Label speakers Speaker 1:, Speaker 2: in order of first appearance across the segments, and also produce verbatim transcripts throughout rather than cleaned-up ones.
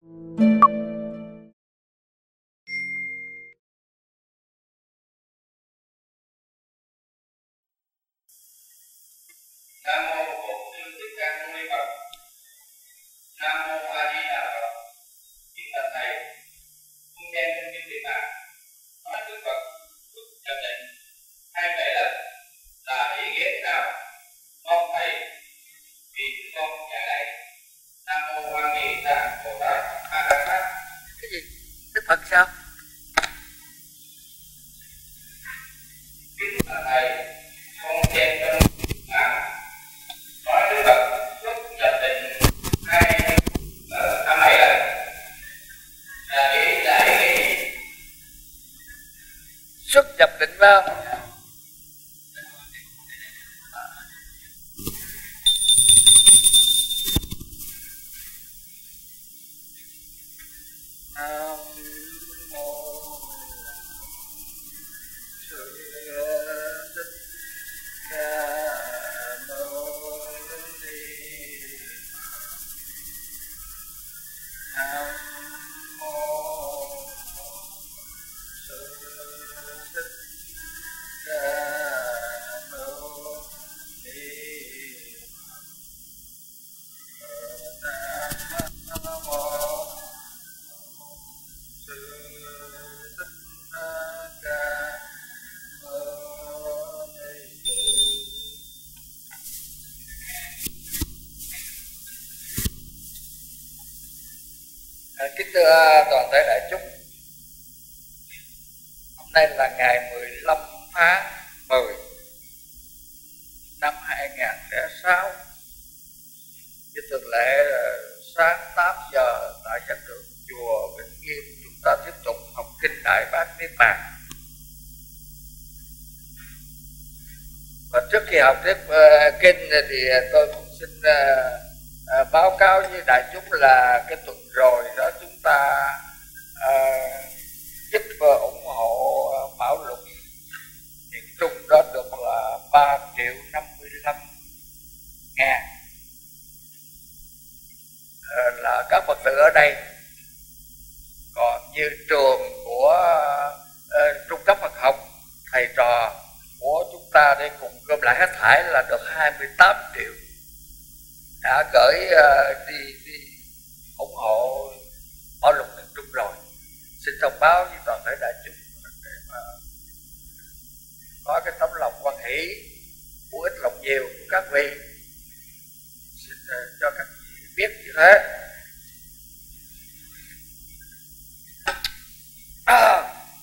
Speaker 1: Nam mô Bổn Sư Thích Ca Mâu Ni Phật. Nam mô A Di Đà Phật. Kính bạch thầy, cung gen trong kinh Địa Tạng nói Đức Phật xuất nhập định hai bảy lần là ý nghĩa thế nào? Con thầy vì con trả lời. Nam mô A Di Đà Bồ Tát A Ra Tát.
Speaker 2: Cái gì? Đức Phật sao?
Speaker 1: Kính bạch thầy, con gen trong kinh Địa Tạng nói Đức Phật xuất nhập định hai hai bảy lần là ý là ý nghĩa gì?
Speaker 2: Xuất nhập định phải không? Nam mô Sư Thích Ca Mâu Ni. Nam mô Sư Thích Ca Mâu Ni. Nam mô Sư Thích Ca Mâu Ni. À, kính thưa toàn thể đại chúng, hôm nay là ngày mười lăm tháng mười năm hai nghìn không trăm lẻ sáu. Như thường lệ là sáng tám giờ tại giác đường chùa Vĩnh Nghiêm, chúng ta tiếp tục học kinh Đại Bát Niết Bàn. Và trước khi học tiếp uh, kinh thì tôi cũng xin uh, uh, báo cáo với đại chúng là cái tuần rồi đó chúng ta uh, giúp uh, ủng hộ uh, Bảo Lục miền Trung đó được là ba triệu năm mươi lăm ngàn. Uh, là các Phật tử ở đây. Còn như trường của uh, trung cấp Phật học, thầy trò của chúng ta để cùng gom lại hết thảy là được hai mươi tám triệu đã gửi uh, đi, đi ủng hộ Bảo Lục miền Trung rồi. Xin thông báo với toàn thể đại chúng để mà có cái tấm lòng quan hỷ, của ít lòng nhiều của các vị. Xin uh, cho các vị biết như thế. À.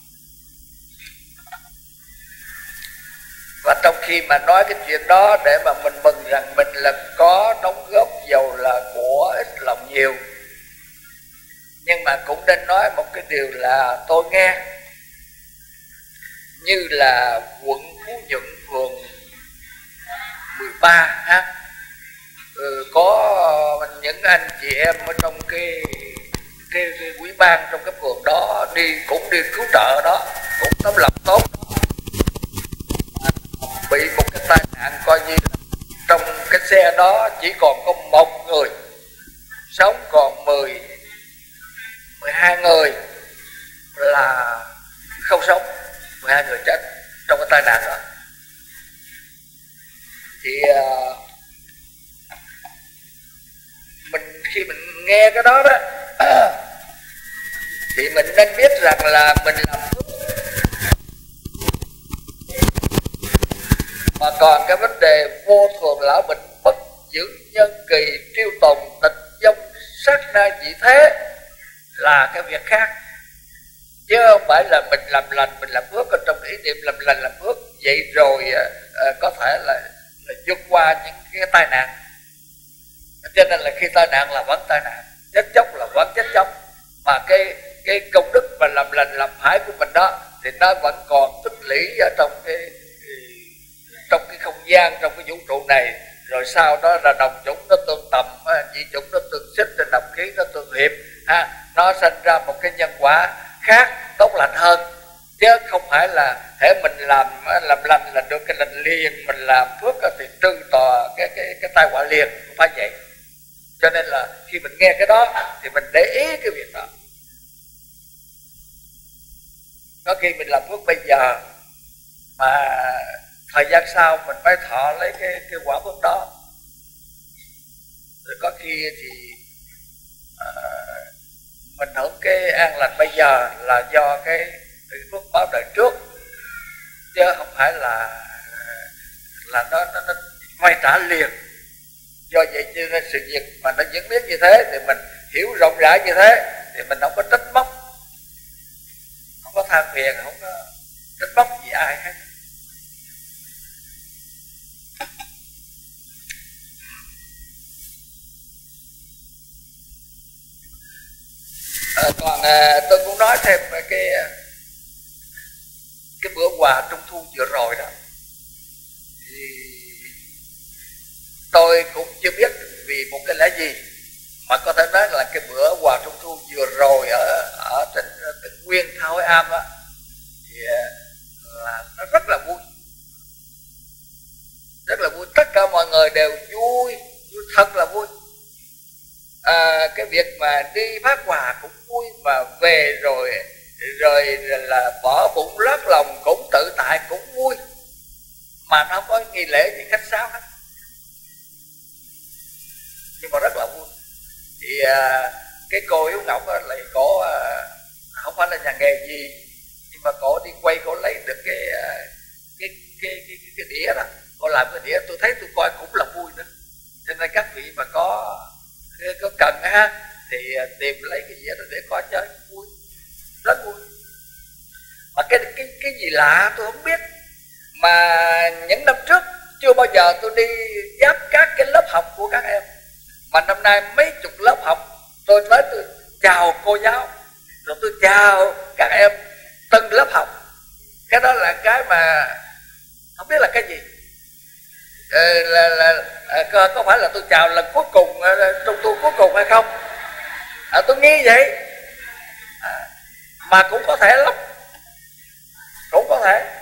Speaker 2: Và trong khi mà nói cái chuyện đó để mà mình mừng rằng mình là có đóng góp dầu là của ít lòng nhiều, nhưng mà cũng nên nói một cái điều là tôi nghe như là quận Phú Nhuận phường mười ba ha, ừ, có những anh chị em ở trong cái cái, cái quý ban trong cái phường đó đi cũng đi cứu trợ đó, cũng tấm lòng tốt đó. Bị một cái tai nạn coi như trong cái xe đó chỉ còn có một người sống, còn mười mười hai người là không sống, mười hai người chết trong cái tai nạn đó. Thì uh, mình khi mình nghe cái đó đó thì mình nên biết rằng là mình làm phước. Mà còn cái vấn đề vô thường lão bệnh bất giữ nhân kỳ triêu tồn tịch dông sát na dị thế là cái việc khác, chứ không phải là mình làm lành mình làm phước. Còn trong ý niệm làm lành làm phước vậy rồi uh, có thể là, là vượt qua những cái tai nạn. Cho nên là khi tai nạn là vẫn tai nạn, chết chóc là vẫn chết chóc, mà cái cái công đức mà làm lành làm phải của mình đó thì nó vẫn còn tích lũy ở trong cái trong cái không gian, trong cái vũ trụ này. Rồi sau đó là đồng chủng nó tương tầm, dị chủng nó tương xích, rồi đồng khí nó tương hiệp ha, nó sinh ra một cái nhân quả khác tốt lành hơn, chứ không phải là thể mình làm làm lành là được cái lành liền, mình làm phước thì trừ tòa cái cái cái tai họa liền, không phải vậy. Cho nên là khi mình nghe cái đó thì mình để ý cái việc đó. Có khi mình làm phước bây giờ mà thời gian sau mình mới thọ lấy cái, cái quả phước đó. Rồi có khi thì uh, mình hưởng cái an lành bây giờ là do cái, cái phước báo đời trước, chứ không phải là là nó nó, nó quay trả liền. Do vậy cho nên sự việc mà nó diễn biến như thế thì mình hiểu rộng rãi như thế thì mình không có trách móc, không có than phiền, không có trách móc gì ai hết. À, còn à, tôi cũng nói thêm cái cái bữa quà trung thu vừa rồi đó, thì tôi cũng chưa biết vì một cái lẽ gì mà có thể nói là cái bữa quà trung thu vừa rồi ở ở trên Tịnh Nguyên Tha Hối Am đó, thì là nó rất là vui, rất là vui, tất cả mọi người đều vui, vui thật là vui. À, cái việc mà đi phát quà cũng vui, mà về rồi rồi là bỏ bụng lót lòng cũng tự tại cũng vui, mà nó không có nghi lễ gì khách sáo hết, nhưng mà rất là vui. Thì à, cái cô Hiếu Ngọc á, lại cổ à, không phải là nhà nghề gì, nhưng mà cổ đi quay cổ lấy được cái cái cái cái, cái, cái đĩa đó, cô làm cái đĩa, tôi thấy tôi coi cũng là vui nữa. Cho nên các vị mà có có cần ha thì tìm lấy cái gì đó để coi chơi vui, rất vui. Mà cái cái cái gì lạ tôi không biết, mà những năm trước chưa bao giờ tôi đi giáp các cái lớp học của các em, mà năm nay mấy chục lớp học tôi tới tôi chào cô giáo, rồi tôi chào các em từng lớp học. Cái đó là cái mà không biết là cái gì. Ờ, là, là, là có, có phải là tôi chào lần cuối cùng, trung thu cuối cùng hay không? À, tôi nghĩ vậy. À, mà cũng có thể lắm, cũng có thể.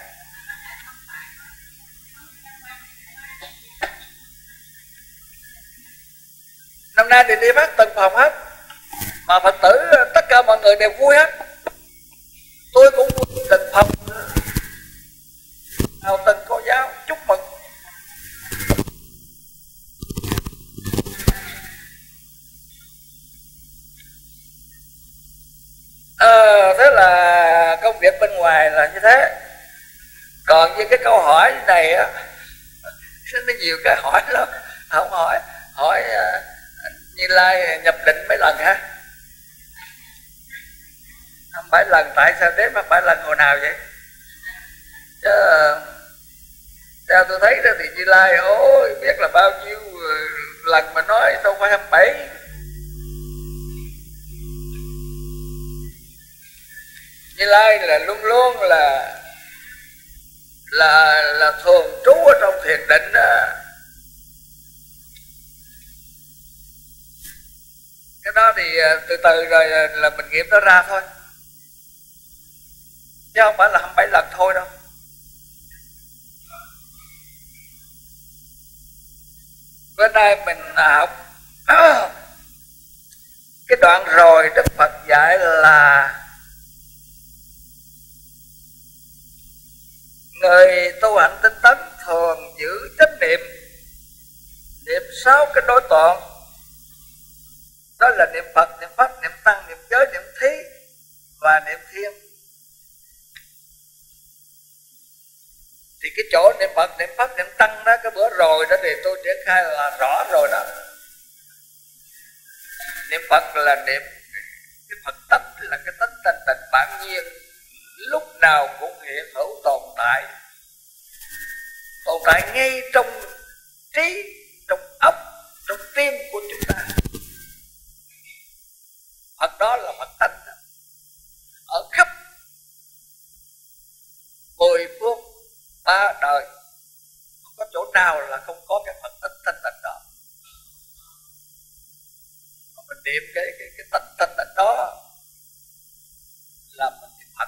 Speaker 2: Năm nay thì đi phát từng phòng hết, mà Phật tử tất cả mọi người đều vui hết. Tôi cũng vui từng phòng, nào từng cô giáo chúc mừng. À, thế là công việc bên ngoài là như thế. Còn như cái câu hỏi này á, nó nhiều cái hỏi lắm. Không hỏi hỏi Như Lai nhập định mấy lần hả? Không phải lần, tại sao đếm mà phải lần hồi nào vậy? Chứ theo tôi thấy đó thì Như Lai ôi biết là bao nhiêu lần mà nói, đâu phải hai mươi bảy. Như Lai là luôn luôn là là là thường trú ở trong thiền định đó. Cái đó thì từ từ rồi là mình nghiệm nó ra thôi, chứ không phải là hai mươi bảy lần thôi đâu. Bữa nay mình học cái đoạn rồi Đức Phật dạy là người tu hành tinh tấn thường giữ chánh niệm, niệm sáu cái đối tượng, đó là niệm Phật, niệm Pháp, niệm Tăng, niệm Giới, niệm Thí và niệm Thiên. Thì cái chỗ niệm Phật, niệm Pháp, niệm Tăng đó, cái bữa rồi đó thì tôi triển khai là rõ rồi đó. Niệm Phật là niệm cái Phật tánh, là cái tánh thanh tịnh bản nhiên, lúc nào cũng hiện hữu tồn tại, tồn tại ngay trong trí, trong óc, trong tim của chúng ta. Phật đó là Phật tánh, ở khắp mười phương ba đời, không có chỗ nào là không có cái Phật tánh thanh tịnh đó. Mà mình niệm cái cái cái tánh thanh tịnh đó là mình niệm Phật.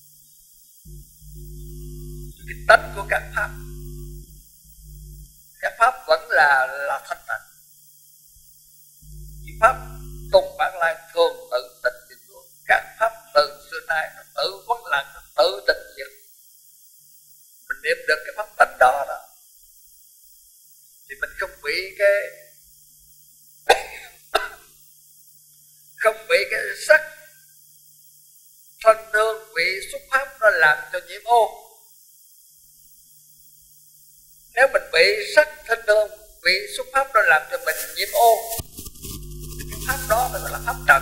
Speaker 2: Cái tánh của các pháp, các pháp vẫn là là thanh tịnh. pháp tung bản lai thường tự tịch diệt luôn. Các pháp từ xưa nay nó tự vấn lạc, nó tự tịch diệt. Mình niệm được cái pháp tánh đó đó thì mình không bị cái không bị cái sắc thân hương vị xúc pháp nó làm cho nhiễm ô. Nếu mình bị sắc thân hương vị xúc pháp nó làm cho mình nhiễm ô, cái pháp đó nó gọi là pháp trần.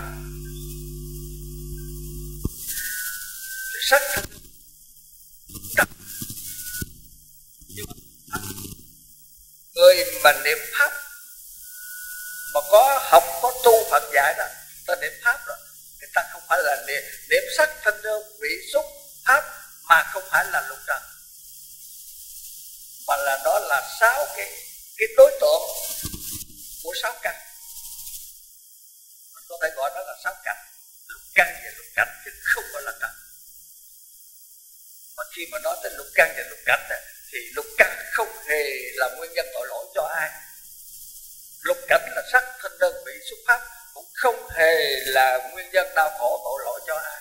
Speaker 2: Sắc thân trần. Người mà niệm pháp mà có học có tu Phật dạy đó, ta niệm pháp đó, người ta không phải là niệm, niệm sắc thân hương vị xúc pháp mà không phải là lục trần, mà là đó là sáu cái cái đối tượng của sáu căn. Mình có thể gọi đó là sáu căn, lục căn và lục cảnh chứ không phải là căn. Mà khi mà nói tới lục căn và lục cảnh thì lục căn không hề là nguyên nhân tội lỗi cho ai. Lục cảnh là sắc thân đơn vị xúc pháp cũng không hề là nguyên nhân đau khổ tội lỗi cho ai.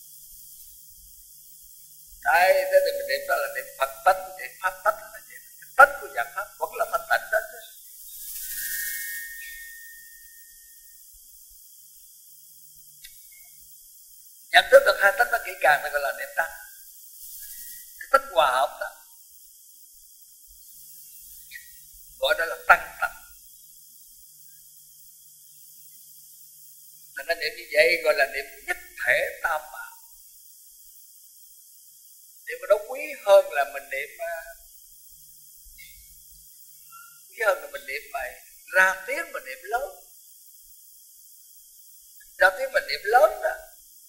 Speaker 2: Đấy, thế thì mình niệm đó là niệm Phật tánh, niệm pháp tánh là gì? Tánh của dạng pháp vẫn là thanh tịnh đó chứ. Nhận thức được hai tánh đó kỹ càng thì gọi là niệm tăng. Cái tánh hòa hợp đó gọi đó là tăng tánh. Nên niệm như vậy gọi là niệm nhất thể tam bảo. Niệm đó quý hơn là mình niệm quý hơn là mình niệm bài ra tiếng mà niệm lớn. Ra tiếng mình niệm lớn đó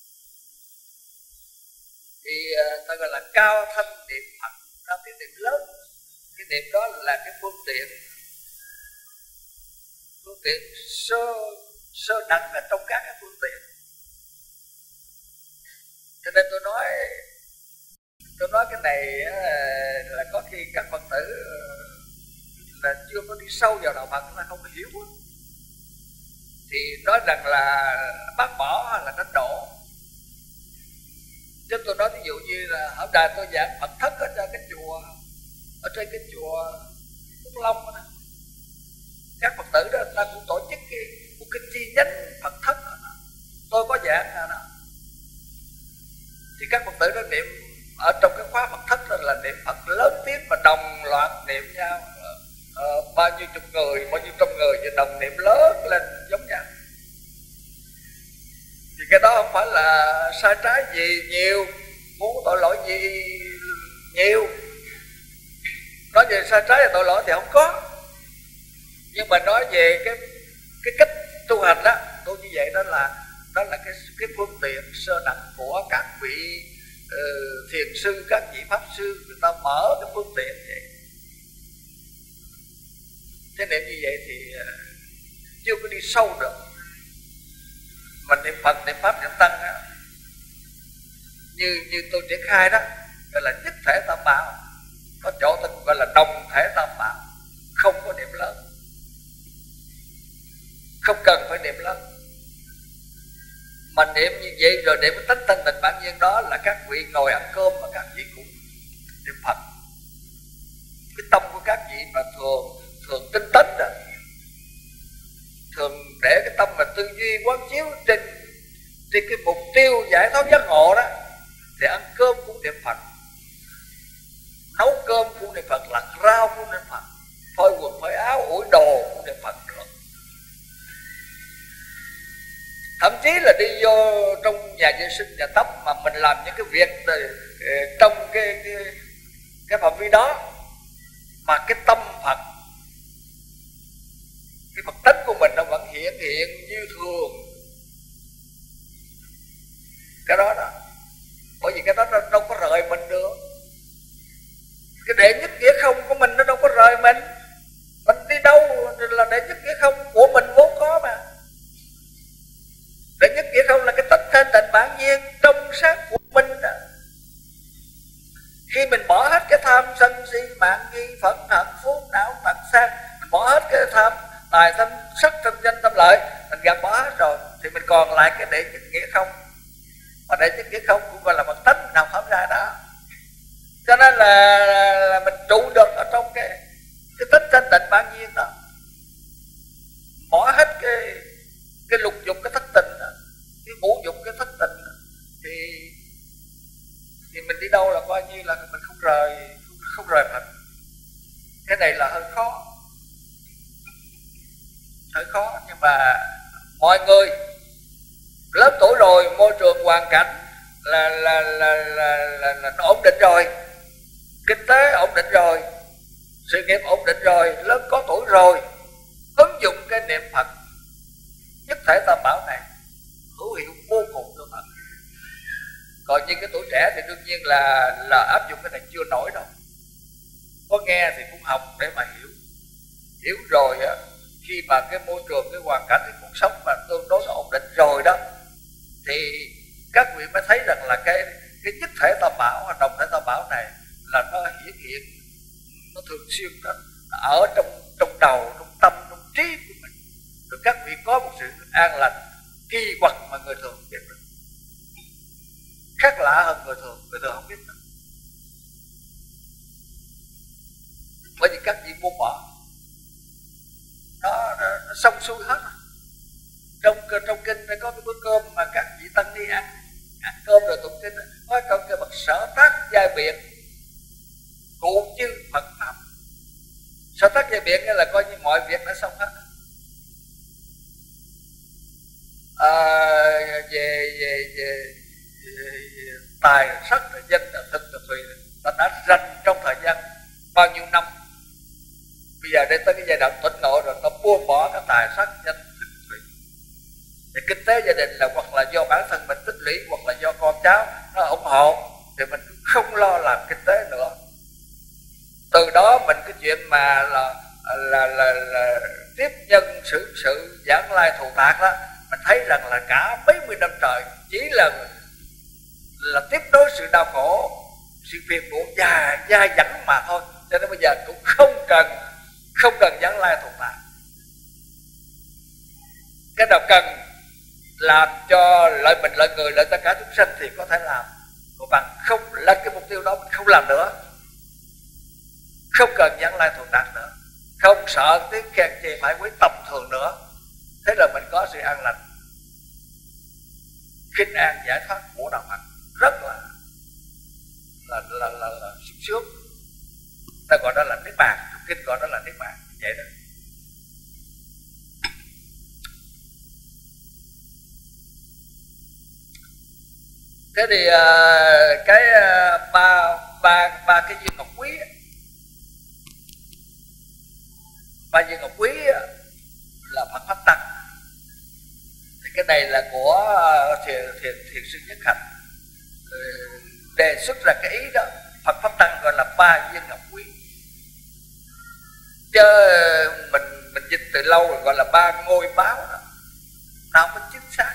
Speaker 2: thì ta gọi là cao thanh niệm Phật. Ra tiếng niệm lớn, cái niệm đó là cái phương tiện phương tiện sơ sơ đẳng ở trong các cái phương tiện. Cho nên tôi nói tôi nói cái này là có khi các Phật tử là chưa có đi sâu vào đạo Phật là không hiểu, thì nói rằng là bác bỏ hay là đánh đổ. Chứ tôi nói ví dụ như là ở đài tôi giảng Phật thất ở trên cái chùa, ở trên cái chùa Phước Long đó, các Phật tử đó ta cũng tổ chức cái một cái chi nhánh Phật thất đó. Tôi có giảng đó. Thì các Phật tử đó niệm ở trong cái khóa Phật thất đó là niệm Phật lớn tiếng mà đồng loạt niệm nhau, uh, bao nhiêu chục người, bao nhiêu trăm người thì đồng niệm lớn lên giống nhau. Thì cái đó không phải là sai trái gì nhiều, muốn tội lỗi gì nhiều. Nói về sai trái và tội lỗi thì không có, nhưng mà nói về cái cái cách tu hành đó, tu như vậy đó là đó là cái cái phương tiện sơ đẳng của các vị uh, thiền sư, các vị pháp sư, người ta mở cái phương tiện vậy. Thế niệm như vậy thì uh, chưa có đi sâu được. Mình niệm Phật, niệm Pháp, niệm Tăng đó, như như tôi triển khai đó, gọi là nhất thể tam bảo. Có chỗ tôi gọi là đồng thể tam bảo, không có niệm lớn, không cần phải niệm lớn. Mà niệm như vậy rồi niệm cái tánh thanh tịnh bản nhiên đó là các vị ngồi ăn cơm mà các vị cũng niệm Phật. Cái tâm của các vị mà thường thường tinh tấn đó, thường để cái tâm mà tư duy quán chiếu trên trên cái mục tiêu giải thoát giác ngộ đó, thì ăn cơm cũng niệm Phật, nấu cơm cũng niệm Phật, lặt rau cũng niệm Phật, phơi quần phơi áo ủi đồ cũng niệm Phật được. Thậm chí là đi vô trong nhà vệ sinh, nhà tắm mà mình làm những cái việc trong cái cái, cái phạm vi đó mà cái tâm Phật, cái Phật tánh của mình nó vẫn hiện hiện như thường. Cái đó đó, bởi vì cái đó nó đâu có rời mình được. Cái đệ nhất nghĩa không của mình nó đâu có rời mình. Mình đi đâu là đệ nhất nghĩa không của mình vốn có mà. Đệ nhất nghĩa không là cái tánh thanh tịnh bản nhiên trong sáng của mình đó. Khi mình bỏ hết cái tham sân si mạng nghi phẫn hận phú não tật sang, mình bỏ hết cái tham tài tham sắc tham danh tham lợi, mình gặp đệ nhất nghĩa không, mà đệ nhất nghĩa không cũng gọi là một tánh nào không ra đó. Cho nên là, là, là mình trụ được ở trong cái cái tính thanh tịnh bản nhiên đó, bỏ hết cái cái lục dục, cái thất tình đó, cái ngũ dục, cái thất tình đó, thì thì mình đi đâu là coi như là mình không rời không, không rời Phật. Cái này là hơi khó, hơi khó, nhưng mà mọi người lớn tuổi rồi, môi trường hoàn cảnh là là là là, là, là nó ổn định rồi, kinh tế ổn định rồi, sự nghiệp ổn định rồi, lớn có tuổi rồi, ứng dụng cái niệm Phật nhất thể tam bảo này hữu hiệu vô cùng cho Phật. Còn như cái tuổi trẻ thì đương nhiên là là áp dụng cái này chưa nổi đâu, có nghe thì cũng học để mà hiểu, hiểu rồi á, khi mà cái môi trường, cái hoàn cảnh, cái cuộc sống mà tương đối là ổn định rồi đó, thì các vị mới thấy rằng là cái cái nhất thể tam bảo và đồng thể tam bảo này là nó hiển hiện, nó thường xuyên đó, ở trong trong đầu, trong tâm, trong trí của mình. Rồi các vị có một sự an lành kỳ quặc mà người thường không biết được, khác lạ hơn người thường, người thường không biết được. Bởi vì các vị buông bỏ, nó, nó, nó xong xuôi hết. Trong trong kinh có cái bữa cơm mà các vị tăng đi ăn, ăn cơm rồi tụng kinh, nói câu cái bậc sở tác giai biện cụ chư Phật pháp. Sở tác giai biện nghĩa là coi như mọi việc đã xong hết. À, về, về, về, về tài sắc danh thực thùy ta đã rành trong thời gian bao nhiêu năm. Bây giờ đến tới cái giai đoạn tỉnh ngộ rồi, ta buông bỏ cái tài sắc danh thực thùy. Thì kinh tế gia đình là hoặc là do bản thân mình tích lũy, hoặc là do con cháu nó ủng hộ, thì mình không lo làm kinh tế nữa. Từ đó mình cái chuyện mà là là là, là tiếp nhân xử sự giảng lai thù tạc đó, mình thấy rằng là cả mấy mươi năm trời chỉ là là tiếp nối sự đau khổ, sự phiền muộn dài dai dẳng mà thôi. Cho nên bây giờ cũng không cần không cần giảng lai thù tạc. Cái nào cần làm cho lợi mình, lợi người, lợi tất cả chúng sanh thì có thể làm. Còn bằng không là cái mục tiêu đó mình không làm nữa, không cần giảng lai thù tạc nữa, không sợ tiếng khen chê phải quý tầm thường nữa. Thế là mình có sự an lành, kinh an giải thoát của đạo Phật, rất là là là là, là sung sướng. Ta gọi đó là niết bàn, kinh gọi đó là niết bàn, vậy đó. Thế thì uh, cái uh, ba ba ba cái viên ngọc quý, ba viên ngọc quý là Phật pháp tăng. Thì cái này là của uh, thiền thiền thiền sư Nhất Hạnh uh, đề xuất ra cái ý đó. Phật pháp tăng gọi là ba viên ngọc quý, chứ mình mình dịch từ lâu rồi gọi là ba ngôi báo đó, nào không có chính xác.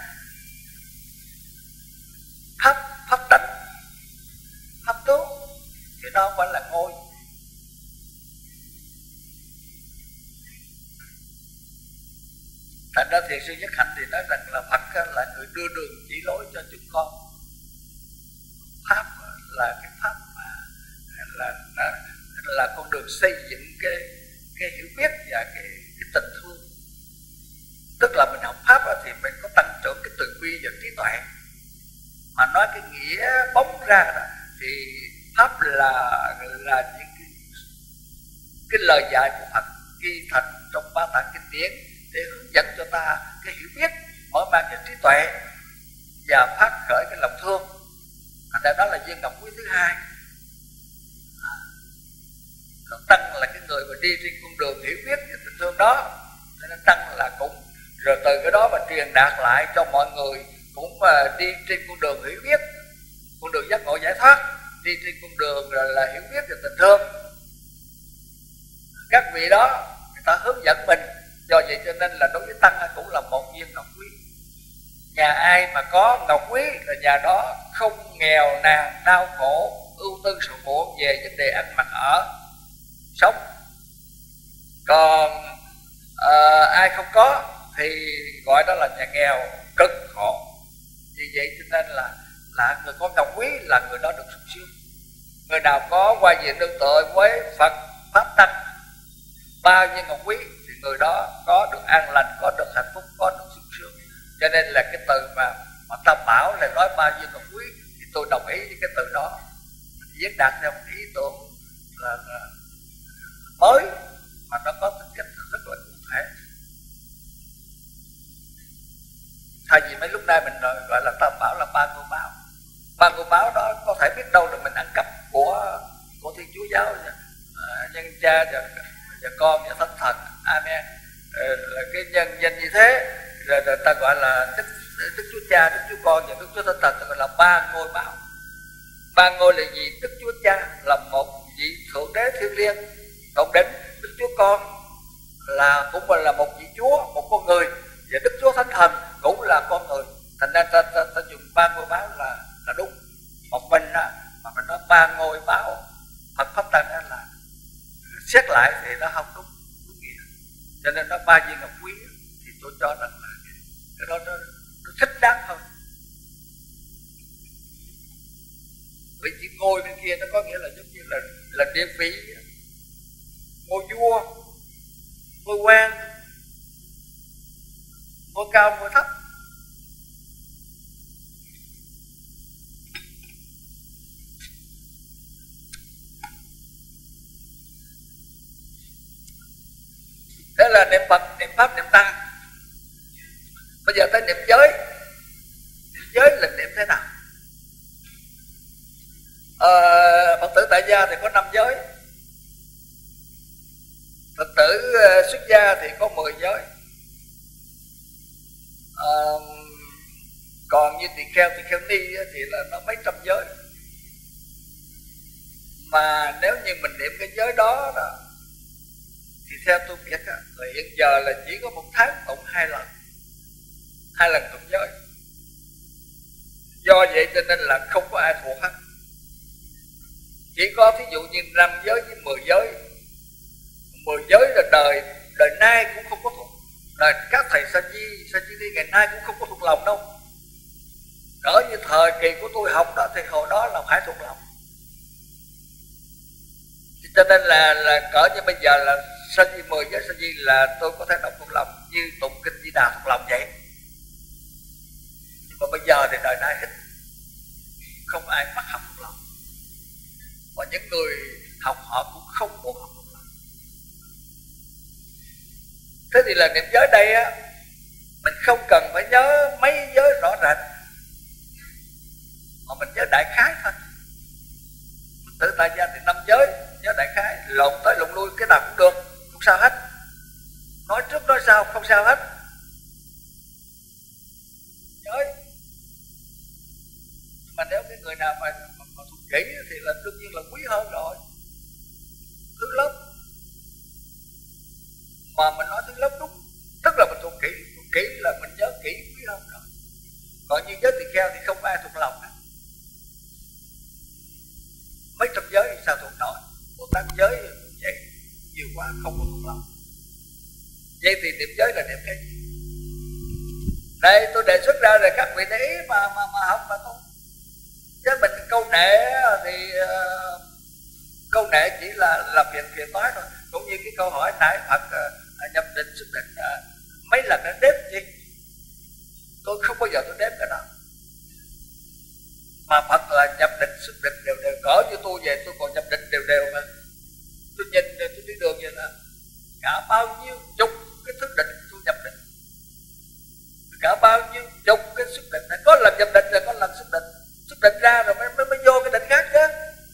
Speaker 2: Pháp pháp tịnh, pháp tướng thì nó không phải là ngôi. Thành ra thiền sư Nhất Hạnh thì nói rằng là Phật là người đưa đường chỉ lối cho chúng con. Pháp là cái pháp mà là là, là con đường xây dựng cái cái hiểu biết và cái, cái tình thương. Tức là mình học pháp thì mình có tăng trưởng cái từ bi và trí tuệ. Mà nói cái nghĩa bóng ra đó, thì pháp là là những cái, cái lời dạy của Phật ghi thành trong ba tạng kinh điển để hướng dẫn cho ta cái hiểu biết, mở mang cái trí tuệ và phát khởi cái lòng thương. Thành đó là viên ngọc quý thứ hai. À, còn tăng là cái người mà đi trên con đường hiểu biết cái tình thương đó, nên tăng là cũng rồi từ cái đó mà truyền đạt lại cho mọi người cũng mà đi trên con đường hiểu biết, con đường giác ngộ giải thoát, đi trên con đường là, là hiểu biết về tình thương. Các vị đó người ta hướng dẫn mình, do vậy cho nên là đối với tăng cũng là một viên ngọc quý. Nhà ai mà có ngọc quý là nhà đó không nghèo nàn đau khổ ưu tư sầu muộn về vấn đề ăn mặc ở sống. Còn uh, ai không có thì gọi đó là nhà nghèo cực khổ. vậy cho nên là là người có ngọc quý là người đó được sung sướng. Người nào có qua diện nương tựa với Phật pháp tăng bao nhiêu ngọc quý thì người đó có được an lành, có được hạnh phúc, có được sung sướng. Cho nên là cái từ mà mà ta bảo là nói bao nhiêu ngọc quý thì tôi đồng ý với cái từ đó, diễn đạt theo một ý tưởng là, là mới mà nó có tính cách rất là cụ thể. Thay vì mấy lúc nay mình gọi là tam bảo là ba ngôi báo, ba ngôi báo đó có thể biết đâu là mình ăn cắp của của Thiên Chúa giáo, à, nhân cha và, và con và thánh thần, amen. À, là cái nhân danh như thế rồi, rồi ta gọi là đức, đức Chúa Cha, Đức Chúa Con và Đức Chúa Thánh Thần, ta gọi là ba ngôi báo. Ba ngôi là gì? Đức Chúa Cha là một vị thượng đế thiêng liêng tột đỉnh, Đức Chúa Con là cũng là một vị Chúa, một con người, và Đức Chúa Thánh Thần cũng là con người. Thành ra ta, ta, ta dùng ba ngôi báo là là đúng. Một mình á, mà mình nói ba ngôi báo Phật pháp tăng á, là xét lại thì nó không đúng, đúng nghĩa. Cho nên nó ba viên ngọc quý thì tôi cho rằng là cái, cái đó nó, nó thích đáng hơn. Vì chữ ngôi bên kia nó có nghĩa là giống như là là địa vị, ngôi vua, ngôi quan, ngôi cao, ngôi thấp. Thế là niệm Phật, niệm Pháp, niệm Tăng. Bây giờ tới niệm giới. Niệm giới là niệm thế nào? À, Phật tử tại gia thì có năm giới, Phật tử xuất gia thì có mười giới. À, còn như tỳ kheo, tỳ kheo ni thì là nó mấy trăm giới. Mà nếu như mình niệm cái giới đó, đó thì theo tôi biết là hiện giờ là chỉ có một tháng tụng hai lần, hai lần tụng giới. Do vậy cho nên là không có ai thuộc hết. Chỉ có thí dụ như năm giới với mười giới. Mười giới là đời đời nay cũng không có thuộc. Đời các thầy sa di, sa di đi ngày nay cũng không có thuộc lòng đâu. Cỡ như thời kỳ của tôi học đó thì hồi đó là phải thuộc lòng. Cho nên là là cỡ như bây giờ là sa di mười giới sa di là tôi có thể đọc thuộc lòng như tụng kinh Di Đà thuộc lòng vậy. Nhưng mà bây giờ thì đời nay ít, không ai bắt học thuộc lòng. Và những người học họ cũng không muốn học thuộc lòng. Thế thì là niệm giới đây á, mình không cần phải nhớ mấy giới rõ rệt, mà mình nhớ đại khái thôi. Mình tự tại gia thì năm giới, nhớ đại khái, lộn tới lộn lui cái nào cũng được, không sao hết. Nói trước nói sau không sao hết. Giới. Nhưng mà nếu cái người nào mà, mà, mà thuộc kỹ thì là đương nhiên là quý hơn rồi. Thứ lớp. Mà mình nói thứ lớp đúng, tức là mình thuộc kỹ, thuộc kỹ là mình nhớ kỹ quý hơn rồi. Còn như giới tỳ kheo thì không ai thuộc lòng hết. Mấy trăm giới sao thuộc nổi? Bồ Tát giới cũng vậy, nhiều quá không có thuộc lòng. Vậy thì niệm giới là niệm cái gì? Đây tôi đề xuất ra rồi các vị để ý mà mà mà học mà không. Chứ mình câu nệ thì uh, câu nệ chỉ là là phiền phiền toái thôi. Cũng như cái câu hỏi nãy Phật uh, nhập định xuất định uh, mấy lần nó đếm gì? Tôi không bao giờ tôi đếm cái đó. Mà Phật là nhập định xuất định đều đều, cỡ như tôi về tôi còn nhập định đều đều mà. Tôi nhìn tôi đi đường vậy là cả bao nhiêu chục cái thức định tôi nhập định, cả bao nhiêu chục cái xuất định này, có lần nhập định rồi có lần xuất định, xuất định ra rồi mới mới, mới vô cái định khác chứ.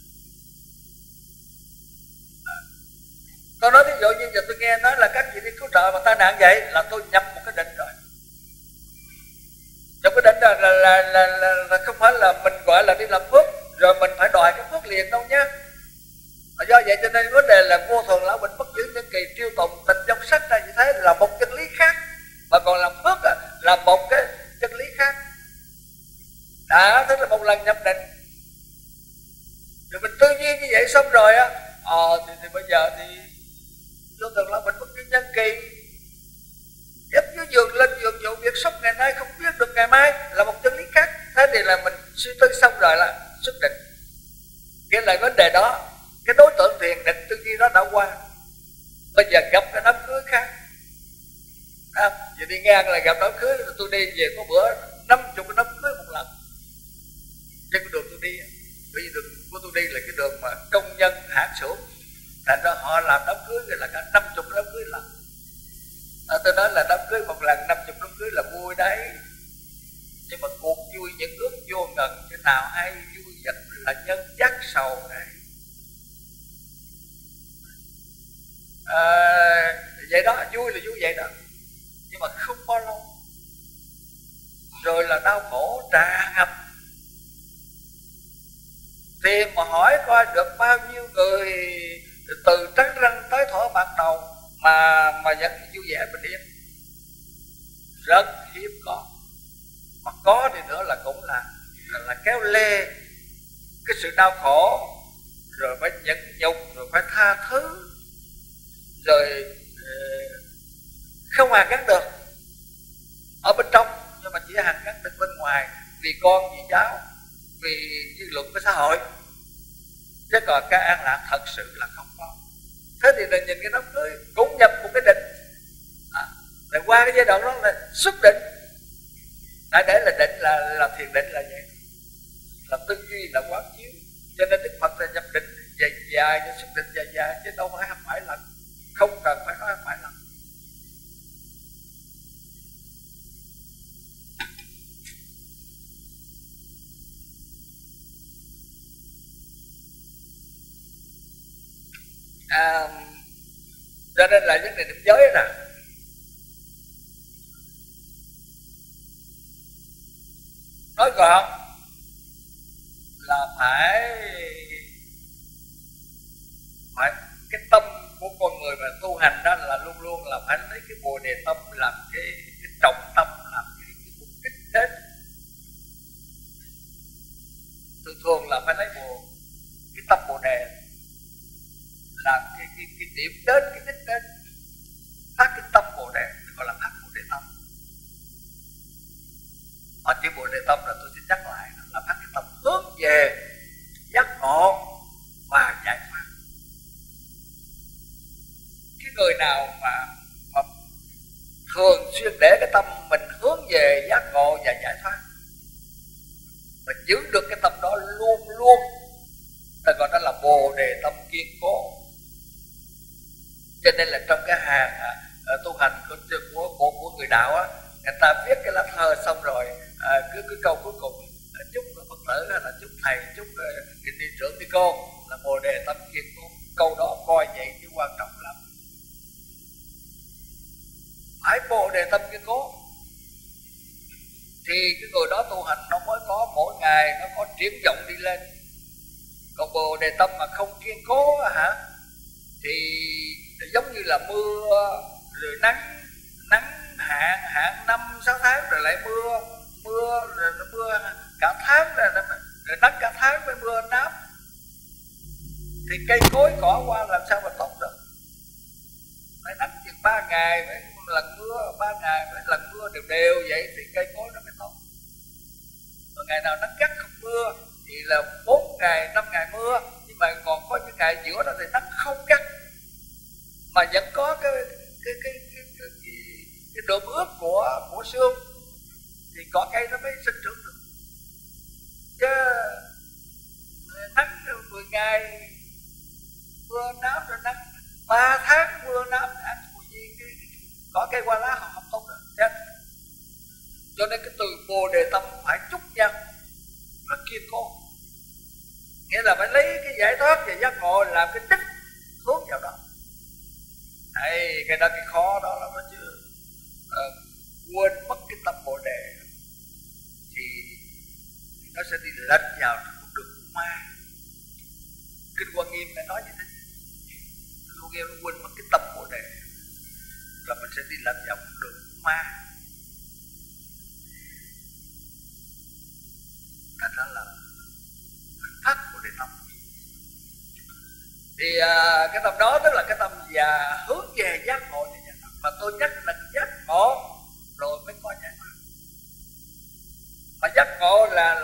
Speaker 2: Tôi nói ví dụ như giờ tôi nghe nói là các vị đi cứu trợ mà tai nạn vậy là tôi nhập một cái định rồi. Trong cái định là là, là, là, là, là không phải là mình gọi là đi làm phước rồi mình phải đòi cái phước liền đâu nhá. Do vậy cho nên vấn đề là vô thường lão bệnh bất giữ nhân kỳ triêu tụng tịnh trong sách ra như thế là một chân lý khác, mà còn làm phước là một cái chân lý khác. Đã thế là một lần nhập định rồi mình tư duy như vậy xong rồi á, ờ thì, thì bây giờ thì vô thường lão bệnh bất giữ nhân kỳ, tiếp dưới giường lên giường vụ việc sống ngày nay không biết được ngày mai là một chân lý khác. Thế thì là mình suy tư xong rồi là xuất định. Cái là vấn đề đó, cái đối tượng thiền định tư duy đó đã qua. Bây giờ gặp cái đám cưới khác à, giờ đi ngang là gặp đám cưới, tôi đi về có bữa năm chục cái đám cưới một lần trên cái đường tôi đi. Bởi vì đường của tôi đi là cái đường mà công nhân hãng xưởng, thành ra họ làm đám cưới là cả năm chục đám cưới lần. À, tôi nói là đám cưới một lần năm chục đám cưới là vui đấy, nhưng mà cuộc vui những ước vô ngần, cái nào hay vui vật là nhân dắt sầu đấy. À, vậy đó, vui là vui vậy đó, nhưng mà không bao lâu rồi là đau khổ tràn ngập. Thì mà hỏi coi được bao nhiêu người từ trắng răng tới thỏ bạc đầu mà mà vẫn vui vẻ bình yên? Rất hiếm có. Mà có thì nữa là cũng là là, là kéo lê cái sự đau khổ, rồi phải nhẫn nhục, rồi phải tha thứ, rồi không hàn gắn được ở bên trong, nhưng mà chỉ hàn gắn được bên ngoài, vì con, vì cháu, vì dư luận của xã hội. Chứ còn cái an lạc thật sự là không có. Thế thì là nhìn cái đám cưới cũng nhập một cái định à, rồi qua cái giai đoạn đó là xuất định. Tại để là định là là thiền định là vậy, là tư duy, là quán chiếu. Cho nên Đức Phật là nhập định dài dài, xuất định dài dài, chứ đâu phải hai phải lần, không cần phải nói phải lần. À, cho nên là vấn đề niệm giới nè, nói gọn là phải phải cái tâm của con người mà tu hành đó là luôn luôn là phải lấy cái bồ đề tâm làm cái, cái trọng tâm, làm cái, cái mục đích đến. Thường thường là phải lấy bồ cái tâm bồ đề làm cái, cái, cái điểm đến, cái đích đến. Phát cái tâm bồ đề gọi là phát bồ đề tâm. Ở chữ bồ đề tâm là tôi xin nhắc lại là phát cái tâm hướng về giác ngộ và giải thoát. Cái người nào mà, mà thường xuyên để cái tâm mình hướng về giác ngộ và giải thoát, mình giữ được cái tâm đó luôn luôn, ta gọi đó là bồ đề tâm kiên cố. Cho nên là trong cái hàng à, tu hành của, của, của, của người đạo á, người ta viết cái lá thơ xong rồi à, cứ cái câu cuối cùng à, chúc Phật tử hay là chúc thầy, chúc uh, đi trưởng đi cô là bồ đề tâm kiên cố. Câu đó coi vậy chứ quan trọng lắm, phải bồ đề tâm kiên cố thì cái người đó tu hành nó mới có mỗi ngày nó có triển vọng đi lên. Còn bồ đề tâm mà không kiên cố hả thì giống như là mưa rồi nắng, nắng hạn hạn năm sáu tháng rồi lại mưa, mưa rồi nó mưa cả tháng, rồi, nó, rồi nắng cả tháng mới mưa náp, thì cây cối cỏ qua làm sao mà tốt được. Phải nắng chừng ba ngày mới lần mưa, ba ngày mới lần mưa đều đều vậy thì cây cối nó mới tốt. Còn ngày nào nắng gắt không mưa thì là bốn ngày, năm ngày mưa, nhưng mà còn có những ngày giữa đó thì nắng không gắt mà vẫn có cái cái cái cái, cái, cái, cái độ ướt của của sương thì cỏ cây nó mới sinh trưởng được. Chứ nắng mười ngày mưa náp rồi nắng ba tháng mưa náp ăn gì cái, cái cỏ cây qua lá họ không tốt được. Chắc. Cho nên cái từ bồ đề tâm phải chúc nhau là kiên cố, nghĩa là phải lấy cái giải thoát và giác ngộ làm cái đích hướng vào đó. Hay cái đó cái khó đó lắm đó chứ. À, quên mất cái tâm bồ đề thì nó sẽ đi lệch vào con đường của ma. Kinh Quan Nghiêm đã nói như thế. Kinh Quan Nghiêm nó quên mất cái tâm bồ đề là mình sẽ đi lệch vào con đường của ma. Thành ra là phát bồ đề tâm. Thì à, cái tâm đó tức là cái tâm và hướng về giác ngộ thì giải thoát. Mà tôi nhắc là giác ngộ rồi mới có giải thoát. Mà giác ngộ là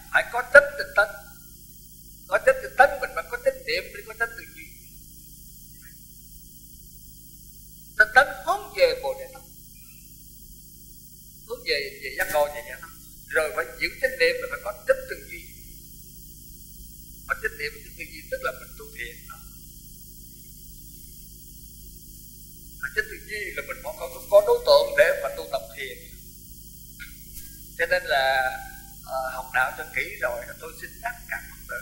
Speaker 2: phải có chánh tinh tấn. Có chánh tinh tấn mình phải có chánh niệm, mới có chánh tư duy. Tinh tấn hướng về Bồ Đề Tâm, hướng về về giác ngộ, về giác tâm. Rồi phải giữ chánh niệm, rồi phải có chánh tư duy. Mà chánh niệm và chánh tư duy tức là mình tu thiền đó. Mà chánh tư duy là mình có, có, có đối tượng để mà tu tập thiền. Cho nên là à, học đạo cho kỹ rồi, tôi xin nhắc các Phật tử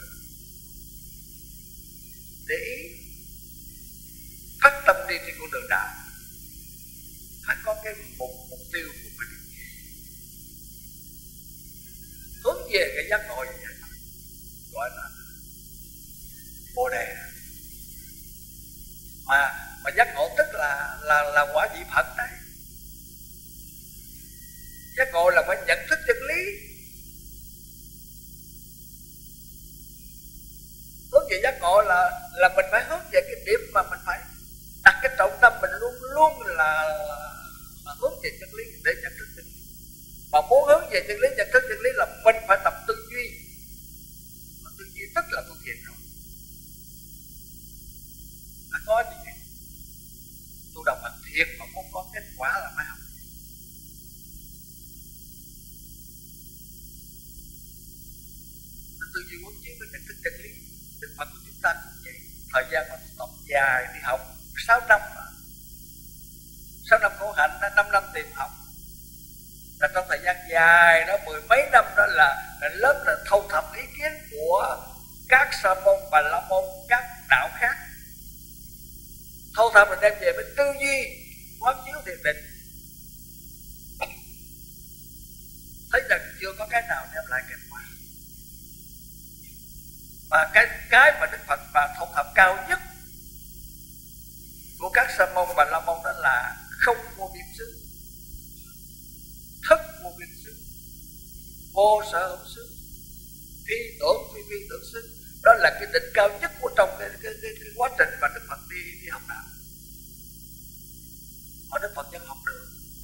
Speaker 2: để ý phát tâm đi trên con đường đạo, phải có cái mục mục tiêu của mình, hướng về cái giác ngộ, gọi là Bồ Đề. Mà mà giác ngộ tức là là là quả vị Phật đấy. Giác ngộ là phải nhận thức chân lý. Hướng về giác ngộ là là mình phải hướng về cái điểm mà mình phải đặt cái trọng tâm, mình luôn luôn là, là hướng về chân lý để nhận thức chân lý. Mà muốn hướng về chân lý, nhận thức chân lý là mình phải tập tư duy. Mà tư duy rất là tu thiền rồi. Đã có gì vậy? Tu đạo bằng thiệt mà muốn có kết quả là phải học. Tư duy quán chiếu với nhận thức chân lý. Đức Phật của chúng ta cũng vậy. Thời gian mà tập dài đi học sáu năm mà. sáu năm khổ hạnh, năm năm tìm học. Và trong thời gian dài đó, mười mấy năm đó là, là lớp là thâu thập ý kiến của các sa môn, bà la môn, các đạo khác. Thâu thập rồi đem về với tư duy quán chiếu thiền định. Thấy rằng chưa có cái nào đem lại kết quả. Và cái cái mà Đức Phật và thâu thập cao nhất của các sa môn và la môn đó là không vô biên xứ, thức vô biên xứ, vô sở hữu xứ, phi tưởng phi phi tưởng xứ. Đó là cái định cao nhất của trong cái, cái, cái, cái quá trình mà Đức Phật đi đi học đạo. Mà Đức Phật vẫn học được,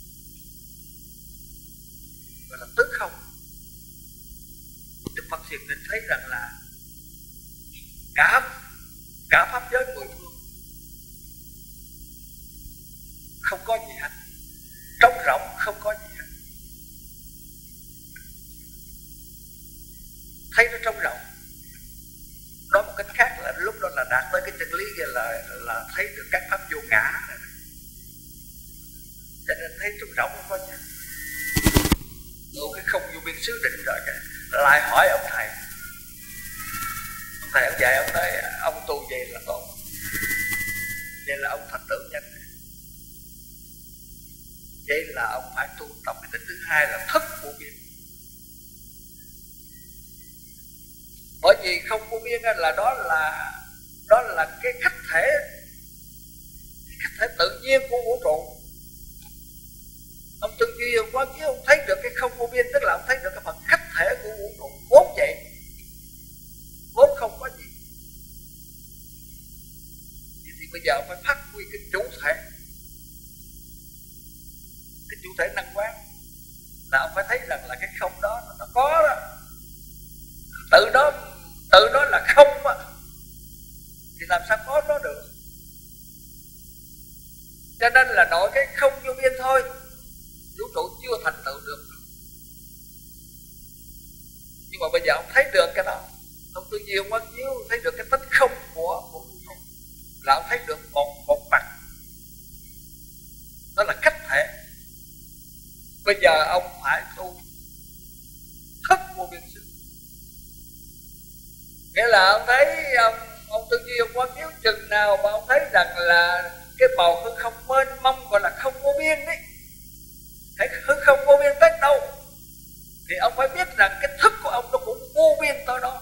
Speaker 2: gọi là tứ không. Đức Phật thiền định thấy rằng là cả cả pháp giới mười phương không có gì hết, trống rỗng không có gì hết. Thấy nó trống rỗng. Nói một cách khác là lúc đó là đạt tới cái chân lý kia là là thấy được các pháp vô ngã này. Cho nên thấy trống rỗng không có gì. Rồi cái không vô biên xứ định rồi cái lại hỏi ông thầy. Ông thầy ông dạy ông nói ông tu vậy là tốt. Vậy là ông thành tựu nhanh. Vậy là ông phải tu tập cái định thứ hai là thức vô biên. Bởi vì không vô biên là đó là đó là cái khách thể, cái khách thể tự nhiên của vũ trụ. Ông tư duy ông quán chiếu ông thấy được cái không vô biên, tức là ông thấy được cái phần khách thể của vũ trụ vốn vậy, vốn không có gì. Vậy thì bây giờ ông phải phát huy cái chủ thể, cái chủ thể năng quán, là ông phải thấy rằng là cái không đó nó có đó, tự đó tự đó là không á, thì làm sao có nó được. Cho nên là nội cái không vô biên thôi, vũ trụ chưa thành tựu được. Nhưng mà bây giờ ông thấy được cái đó, ông tư duy ông quán chiếu thấy được cái tính không của vũ trụ, là ông thấy được một một mặt, đó là khách thể. Bây giờ ông phải tu thức vô biên xứ, nghĩa là ông thấy ông ông tư duy ông quán chiếu chừng nào mà ông thấy rằng là cái bầu hư không mênh mông gọi là không vô biên đấy, hãy hư không vô biên tới đâu thì ông phải biết rằng cái thức của ông nó cũng vô biên tới đó.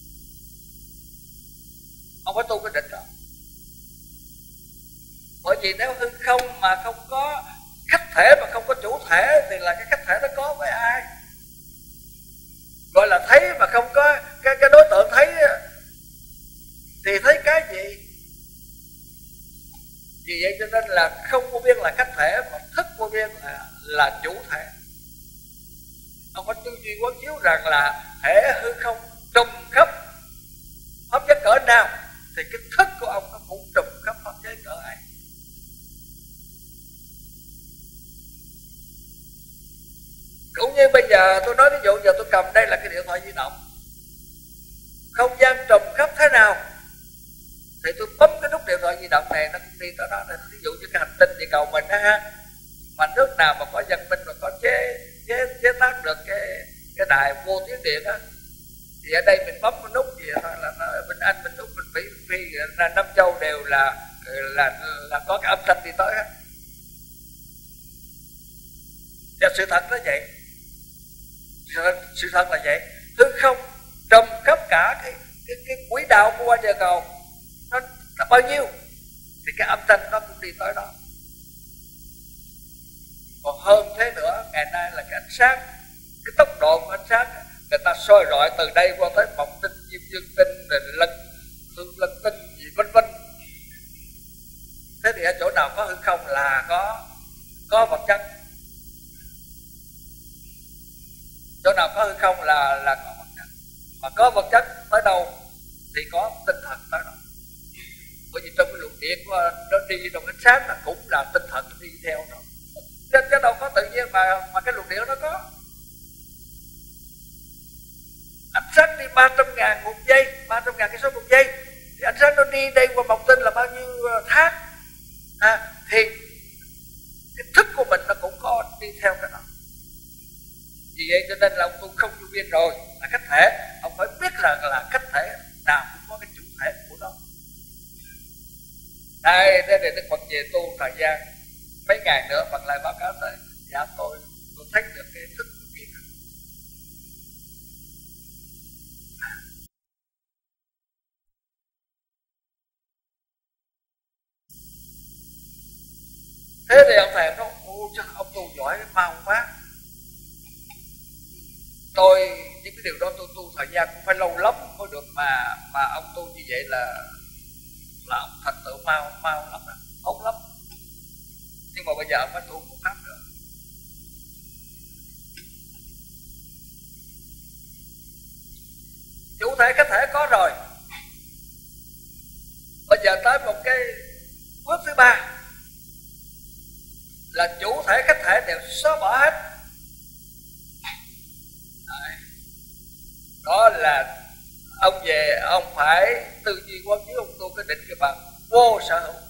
Speaker 2: Ông phải tu cái định đó. Bởi vì nếu hư không mà không có khách thể mà không có chủ thể thì là cái khách thể nó có với ai? Gọi là thấy mà không có cái, cái đối tượng thấy thì thấy cái gì? Vì vậy cho nên là không vô biên là khách thể, mà thức vô biên là, là chủ thể. Ông phải tư duy quán chiếu rằng là thể hư không trùm khắp pháp giới cỡ nào thì cái thức của ông nó cũng trùm khắp pháp giới cỡ ấy. Cũng như bây giờ tôi nói ví dụ giờ tôi cầm đây là cái điện thoại di động, không gian trùm khắp thế nào thì tôi bấm cái nút điện thoại di động này nó cũng đi tới đó. Ví dụ như cái hành tinh địa cầu mình đó ha, mà nước nào mà có văn minh mà có chế chế chế tác được cái cái đài vô tuyến điện á, thì ở đây mình bấm cái nút gì thôi là nó, bên Anh, bên Úc, bên Mỹ, Phi, là Nam Châu đều là là là có cái âm thanh đi tới hết. Và sự thật nó vậy, sự thật là vậy. Hư không trùm khắp cả cái cái cái quỹ đạo của qua giờ cầu nó là bao nhiêu thì cái âm thanh nó cũng đi tới đó. Còn hơn thế nữa, ngày nay là cái ánh sáng, cái tốc độ của ánh sáng người ta soi rọi từ đây qua tới vòng tinh, diêm dương tinh, rồi lân hương lân tinh gì vân vân. Thế thì ở chỗ nào có hư không là có có vật chất, chỗ nào có hư không là là có vật chất, mà có vật chất tới đâu thì có tinh thần tới đó. Bởi vì trong cái luồng điện của nó đi trong ánh sáng là cũng là tinh thần nó đi theo đó. Chứ, chứ đâu có tự nhiên mà mà cái luồng điện nó có. Ánh sáng đi ba trăm ngàn một giây, ba trăm ngàn cái số một giây, thì ánh sáng nó đi đây qua vòng tinh là bao nhiêu tháng à, thì cái thức của mình nó cũng có đi theo cái đó. Vì vậy cho nên là ông tu không vô biên rồi, là khách thể. Ông phải biết rằng là, là khách thể nào cũng có cái chủ thể của nó. Đây, thế thì Đức Phật về tu thời gian mấy ngày nữa Phật lại báo cáo tới, dạ tôi tôi thấy được cái thức của kia. Thế thì ông thầy nói, ô chắc ông tu giỏi mau quá. Tôi những cái điều đó tôi tu thời gian cũng phải lâu lắm mới được, mà mà ông tu như vậy là là ông thành tựu mau mau lắm đó, tốt lắm. Nhưng mà bây giờ ông phải tu một pháp nữa. Chủ thể khách thể có rồi, bây giờ tới một cái bước thứ ba là chủ thể khách thể đều xóa bỏ hết. Đó là ông về ông phải tư duy quán chiếu, ông tu cái định cái bằng vô sở hữu.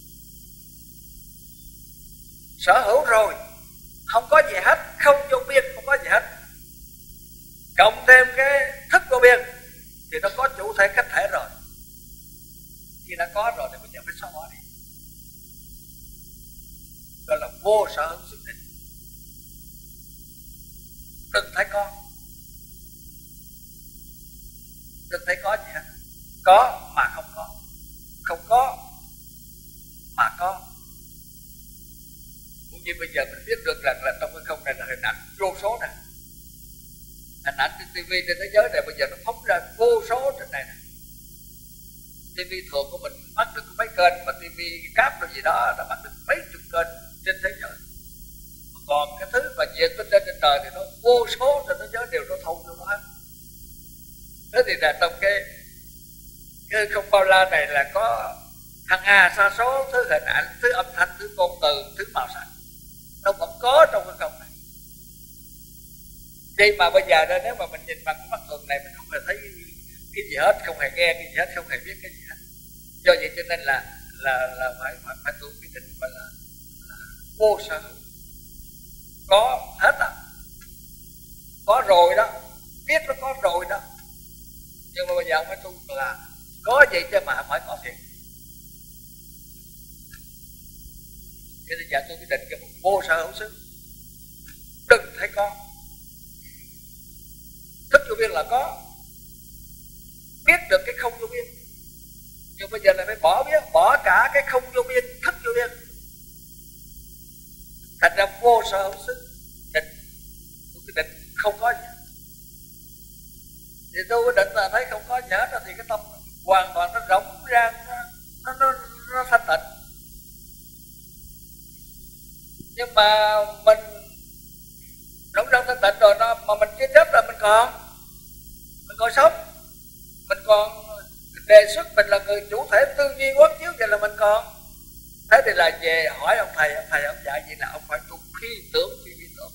Speaker 2: Sở hữu rồi, không có gì hết, không vô biên, không có gì hết. Cộng thêm cái thức vô biên thì nó có chủ thể khách thể rồi. Khi đã có rồi thì bây giờ phải xóa bỏ đi. Đó là vô sở hữu xuất định. Đừng thấy có, đừng thấy có gì hết. Có mà không có, không có mà có. Cũng như bây giờ mình biết được rằng là trong cái không này là hình ảnh vô số này, hình ảnh trên tivi trên thế giới này bây giờ nó phóng ra vô số trên này, này. Tivi thường của mình bắt được mấy kênh, mà tivi cáp rồi gì đó là bắt được mấy chục kênh trên thế giới. Còn cái thứ mà diện bên trên trên trời thì nó vô số trên thế giới đều nó thâu vô đó hết. Thế thì là trong cái cái không bao la này là có hàng hà sa số thứ hình ảnh, thứ âm thanh, thứ ngôn từ, thứ màu sắc, nó vẫn có trong cái không này. Vậy mà bây giờ đó, nếu mà mình nhìn bằng cái mắt thường này mình không hề thấy cái gì hết, không hề nghe cái gì hết, không hề biết cái gì hết. Do vậy cho nên là là là phải phải, phải tu cái định gọi là, là vô sở hữu. Có hết à, có rồi đó, biết nó có rồi đó. Nhưng mà bây giờ ông phải tu là có gì chứ mà phải có thiệt. Thế thì giờ tôi quyết định cái một vô sở hữu xứ, đừng thấy có. Thức vô biên là có, biết được cái không vô biên. Nhưng bây giờ là phải bỏ biết, bỏ cả cái không vô biên, thức vô biên, thành ra vô sở hữu xứ. Định, tôi quyết định không có gì. Thì tôi quyết định là thấy không có gì hết, thì cái tâm hoàn toàn nó rỗng ra, nó nó nó thanh tịnh. Nhưng mà mình rỗng ra thanh tịnh rồi nó mà mình chưa chết rồi mình còn ngồi sống. Mình còn đề xuất mình là người chủ thể tư duy quán chiếu, vậy là mình còn. Thế thì là về hỏi ông thầy, ông thầy ông dạy vậy là ông phải tu phi tưởng phi vi tưởng.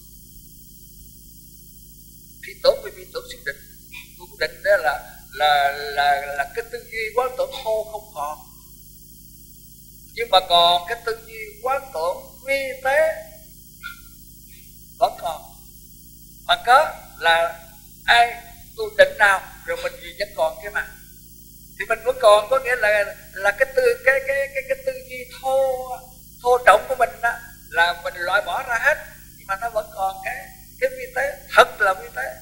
Speaker 2: Phi tưởng phi vi tưởng xuất định. Tu định đó là là là là cái tư duy quán tưởng thô không còn, nhưng mà còn cái tư duy quán tưởng vi tế vẫn còn. Mà cớ là ai tu định nào rồi mình gì vẫn còn cái mà, thì mình vẫn còn, có nghĩa là là cái tư cái cái cái cái tư duy thô thô trọng của mình đó là mình loại bỏ ra hết, nhưng mà nó vẫn còn cái cái vi tế, thật là vi tế,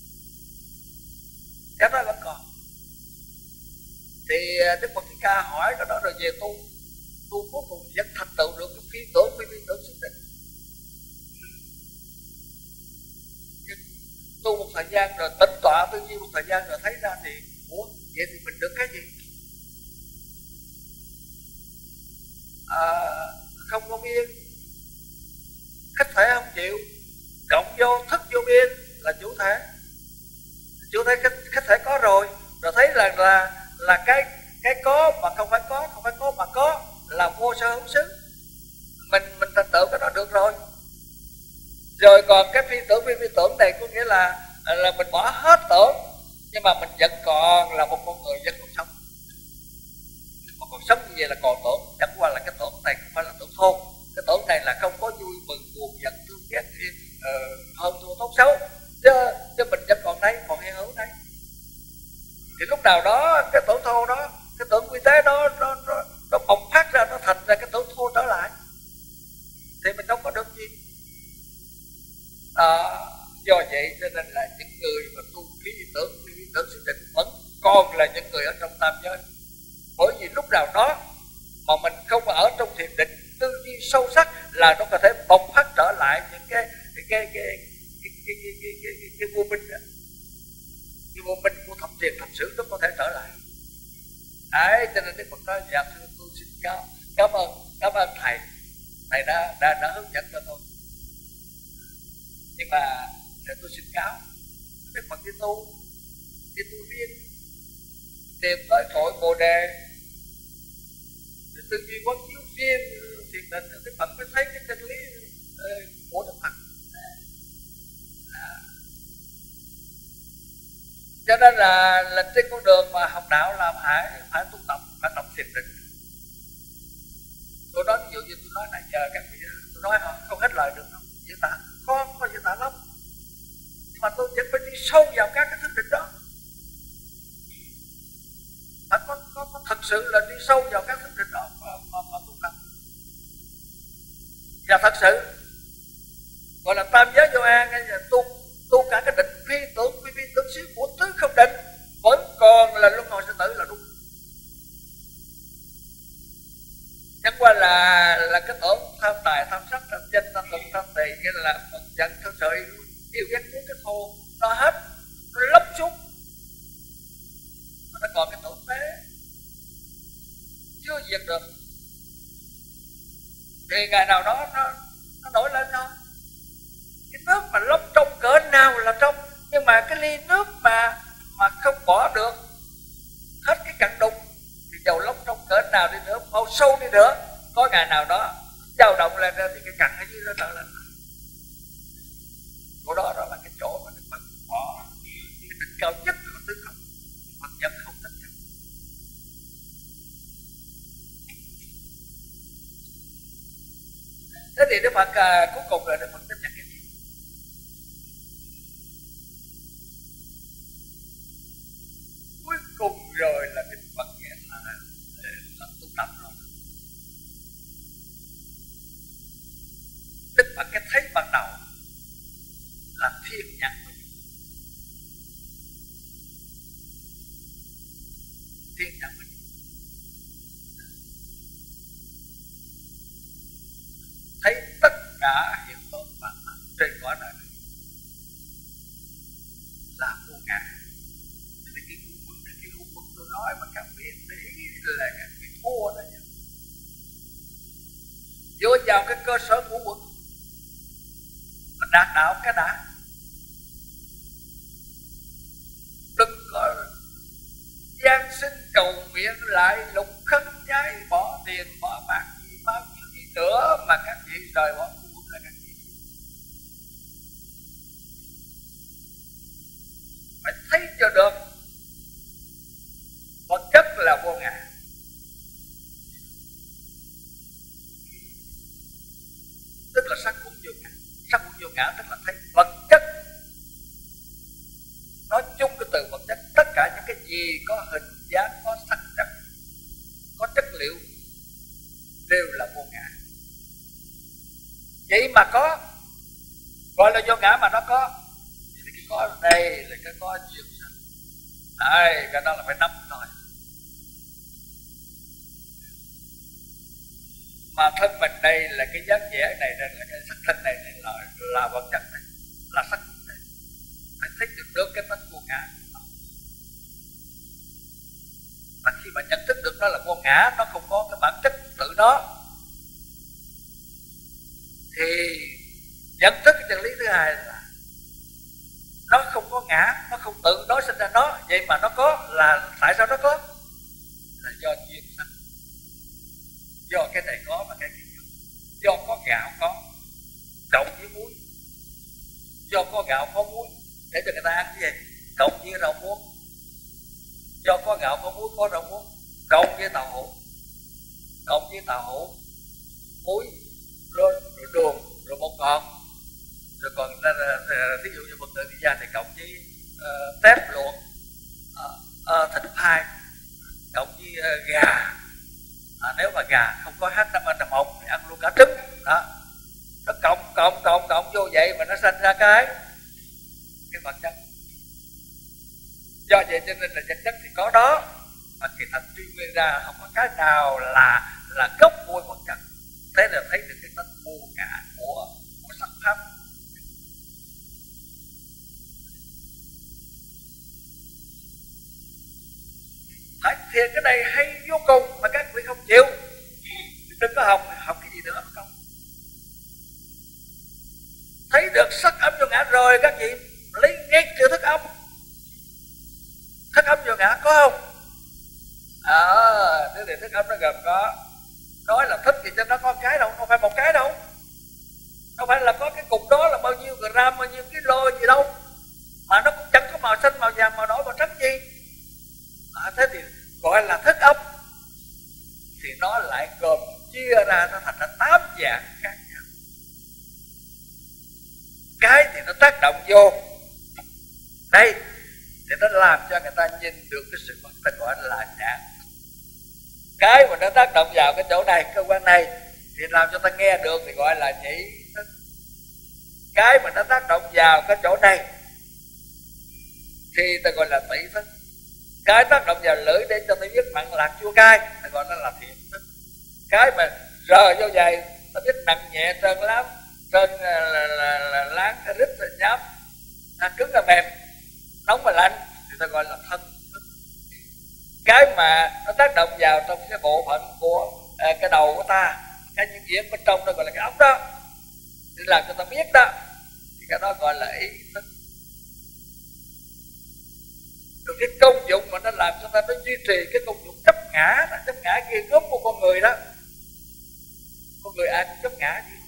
Speaker 2: cái đó vẫn còn. Thì Đức Phật Thích Ca hỏi cái đó rồi về tu, tu cuối cùng vẫn thành tựu được cái phi tưởng phi vi tưởng xuất định. Tu một thời gian rồi tĩnh tọa tư duy một thời gian rồi thấy ra thì ủa vậy thì mình được cái gì? À, không có biên, khách thể không chịu, cộng vô thức vô biên là chủ thể. Chủ thể khách, khách thể có rồi, rồi thấy là là là cái cái có mà không phải có, không phải có mà có, là vô sở hữu xứ. Mình mình thành tựu cái đó được rồi. Rồi còn cái phi tưởng phi vi tưởng này có nghĩa là là mình bỏ hết tưởng, nhưng mà mình vẫn còn là một con người vẫn còn sống. Mà còn sống như vậy là còn tưởng, chẳng qua là cái tưởng này không phải là tưởng thô. Cái tưởng này là không có vui mừng buồn giận thương ghét uh, hơn thua tốt xấu, chứ chứ mình vẫn còn đấy, còn hiện hữu đấy. Thì lúc nào đó cái tưởng thô đó, cái tưởng vi tế đó nó nó, nó bộc phát ra, nó thành ra cái tưởng thô trở lại, thì mình đâu có được gì. À, do vậy cho nên là những người mà tu phi tưởng phi tưởng xuất định vẫn còn là những người ở trong tam giới. Bởi vì lúc nào đó mà mình không ở trong thiền định tư duy sâu sắc là nó có thể bộc phát trở lại những cái cái cái cái cái cái cái cái, cái, cái, cái vô minh đó. Cái vô minh của thập thiền thập sử nó có thể trở lại. Đấy, cho nên Đức Phật nói dạ thưa tôi xin cảm cảm ơn cảm ơn thầy, thầy đã đã đã hướng dẫn cho tôi. Nhưng mà để tôi xin cáo Đức Phật đi tu, đi tu riêng, tìm tới cội Bồ Đề, để tư duy quán chiếu riêng thiền định, Đức Phật mới thấy cái chân lý của Đức Phật. À. Cho nên là là trên con đường mà học đạo là phải phải tu tập, phải tập thiền định. Tôi nói ví dụ như tôi nói nãy giờ các vị, tôi nói không hết lời được đâu, diễn tả khó, có diễn tả lắm, nhưng mà tôi vẫn phải đi sâu vào các cái thức định đó. Phải có, có, có thật sự là đi sâu vào các thức định đó mà, mà, mà tu tập. Và thật sự gọi là tam giới vô an, tu tu cả cái định phi tưởng phi vi tưởng xứ của tứ không định vẫn còn là luân hồi sinh tử là đúng. Chẳng qua là là cái tưởng tham tài, tham sắc, tham danh, tham luận, tham tỳ, cái là phần giận, thân sợ, yêu ghét muốn cái thô nó hết, nó lấp xuống, mà nó còn cái tưởng tế chưa diệt được. Thì ngày nào đó nó nó nổi lên thôi. Cái nước mà lấp trong cỡ nào là trong, nhưng mà cái ly nước mà mà không bỏ được hết cái cặn đục thì dầu lấp trong cỡ nào đi nữa, bao sâu đi nữa, có ngày nào đó dao động lên thì cái cặn ở dưới nó trở lên. Chỗ đó đó là cái chỗ mà Đức Phật bỏ cái đỉnh cao nhất của tứ không, Phật nhận không tất cả. Thế thì Đức Phật à, cuối cùng là Đức Phật chấp nhận cái gì? Cuối cùng rồi là Đức Phật nghĩa là, là tu tập rồi. Đức Phật cái thấy ban đầu là thiên nhãn mình, thiên nhãn mình thấy tất cả hiện tượng bản thân trên cõi đời này là vô ngã. Cho nên cái ngũ quẩn, cái ngũ quẩn tôi nói mà các vị để ý là các vị thua đó nha. Vô vào cái cơ sở ngũ quẩn mà đạt đạo cái đã, đừng có chuyện lại lục khất trái, bỏ tiền bỏ bạc gì bao nhiêu đi nữa mà các vị rời bỏ khu vực là các vị phải thấy cho được vật chất là vô ngã. Tức là sắc cũng vô ngã. Sắc cũng vô ngã tức là thấy vật chất. Nói chung cái từ vật chất, tất cả những cái gì có hình dáng, có sắc chất, có chất liệu đều là vô ngã. Vậy mà có, gọi là vô ngã mà nó có. Thì cái có ở đây là cái có duyên sanh. Đây, cái đó là phải nắm thôi. Mà thân mình đây là cái dáng vẻ này, đây là cái sắc thân này, này là, là vật chất này, là sắc này. Phải thấy được được cái tánh vô ngã. Mà khi mà nhận thức được nó là vô ngã, nó không có cái bản chất tự nó, thì nhận thức cái chân lý thứ hai là nó không có ngã, nó không tự nó sinh ra nó. Vậy mà nó có là tại sao nó có? Là do duyên sanh. Do cái này có và cái kia có. Do có gạo có cộng với muối. Do có gạo có muối để cho người ta ăn cái gì? Cộng với rau muống. Do có gạo có muối có rau muống cộng với tàu hũ. Cộng với tàu hũ, muối, rồi, rồi đường, rồi bột ngọt. Rồi còn ví dụ như vật tự đi ra thì cộng với uh, tép luộc, uh, uh, thịt phai, cộng với uh, gà. À, nếu mà gà không có H năm N một thì ăn luôn cả trứng đó. Nó cộng cộng cộng cộng vô vậy mà nó sanh ra cái cái vật chất. Do vậy cho nên là vật chất thì có đó, mà kỳ thật truy nguyên ra không có cái nào là là gốc của vật chất. Thế là thấy được cái tánh vô ngã của của sắc pháp. Phải thiền cái này hay vô cùng mà các vị không chịu. Đừng có học, học cái gì nữa không. Thấy được sắc âm vô ngã rồi các vị lấy ngay chữ thức âm. Thức âm vô ngã có không? À, thế thì thức âm nó gồm có. Nói là thích thì cho nó có cái đâu, không phải một cái đâu. Không phải là có cái cục đó là bao nhiêu gram, bao nhiêu kilo gì đâu. Mà nó cũng chẳng có màu xanh, màu vàng, màu đỏ, màu trắng gì. À, thế thì gọi là thức âm. Thì nó lại gồm chia ra nó thành ra tám dạng khác nhau. Cái thì nó tác động vô đây thì nó làm cho người ta nhìn được cái sự vật ta gọi là nhãn. Cái mà nó tác động vào cái chỗ này, cơ quan này thì làm cho ta nghe được thì gọi là nhĩ thức. Cái mà nó tác động vào cái chỗ này thì ta gọi là tỷ thức. Cái tác động vào lưỡi để cho ta biết mặn lạc chua cay ta gọi nó là thiện thức. Cái mà rờ vô vậy ta biết nặng nhẹ trơn lắm, trơn là, là, là, là láng, rít, nhám, à, cứng là mềm, nóng và lạnh thì ta gọi là thân thức. Cái mà nó tác động vào trong cái bộ phận của à, cái đầu của ta, cái những gì bên trong nó gọi là cái óc đó, thì làm cho ta biết đó, thì cái đó gọi là ý thức. Rồi cái công dụng mà nó làm cho ta nó duy trì cái công dụng chấp ngã, chấp ngã kia gốc của con người đó. Con người ai cũng chấp ngã chứ.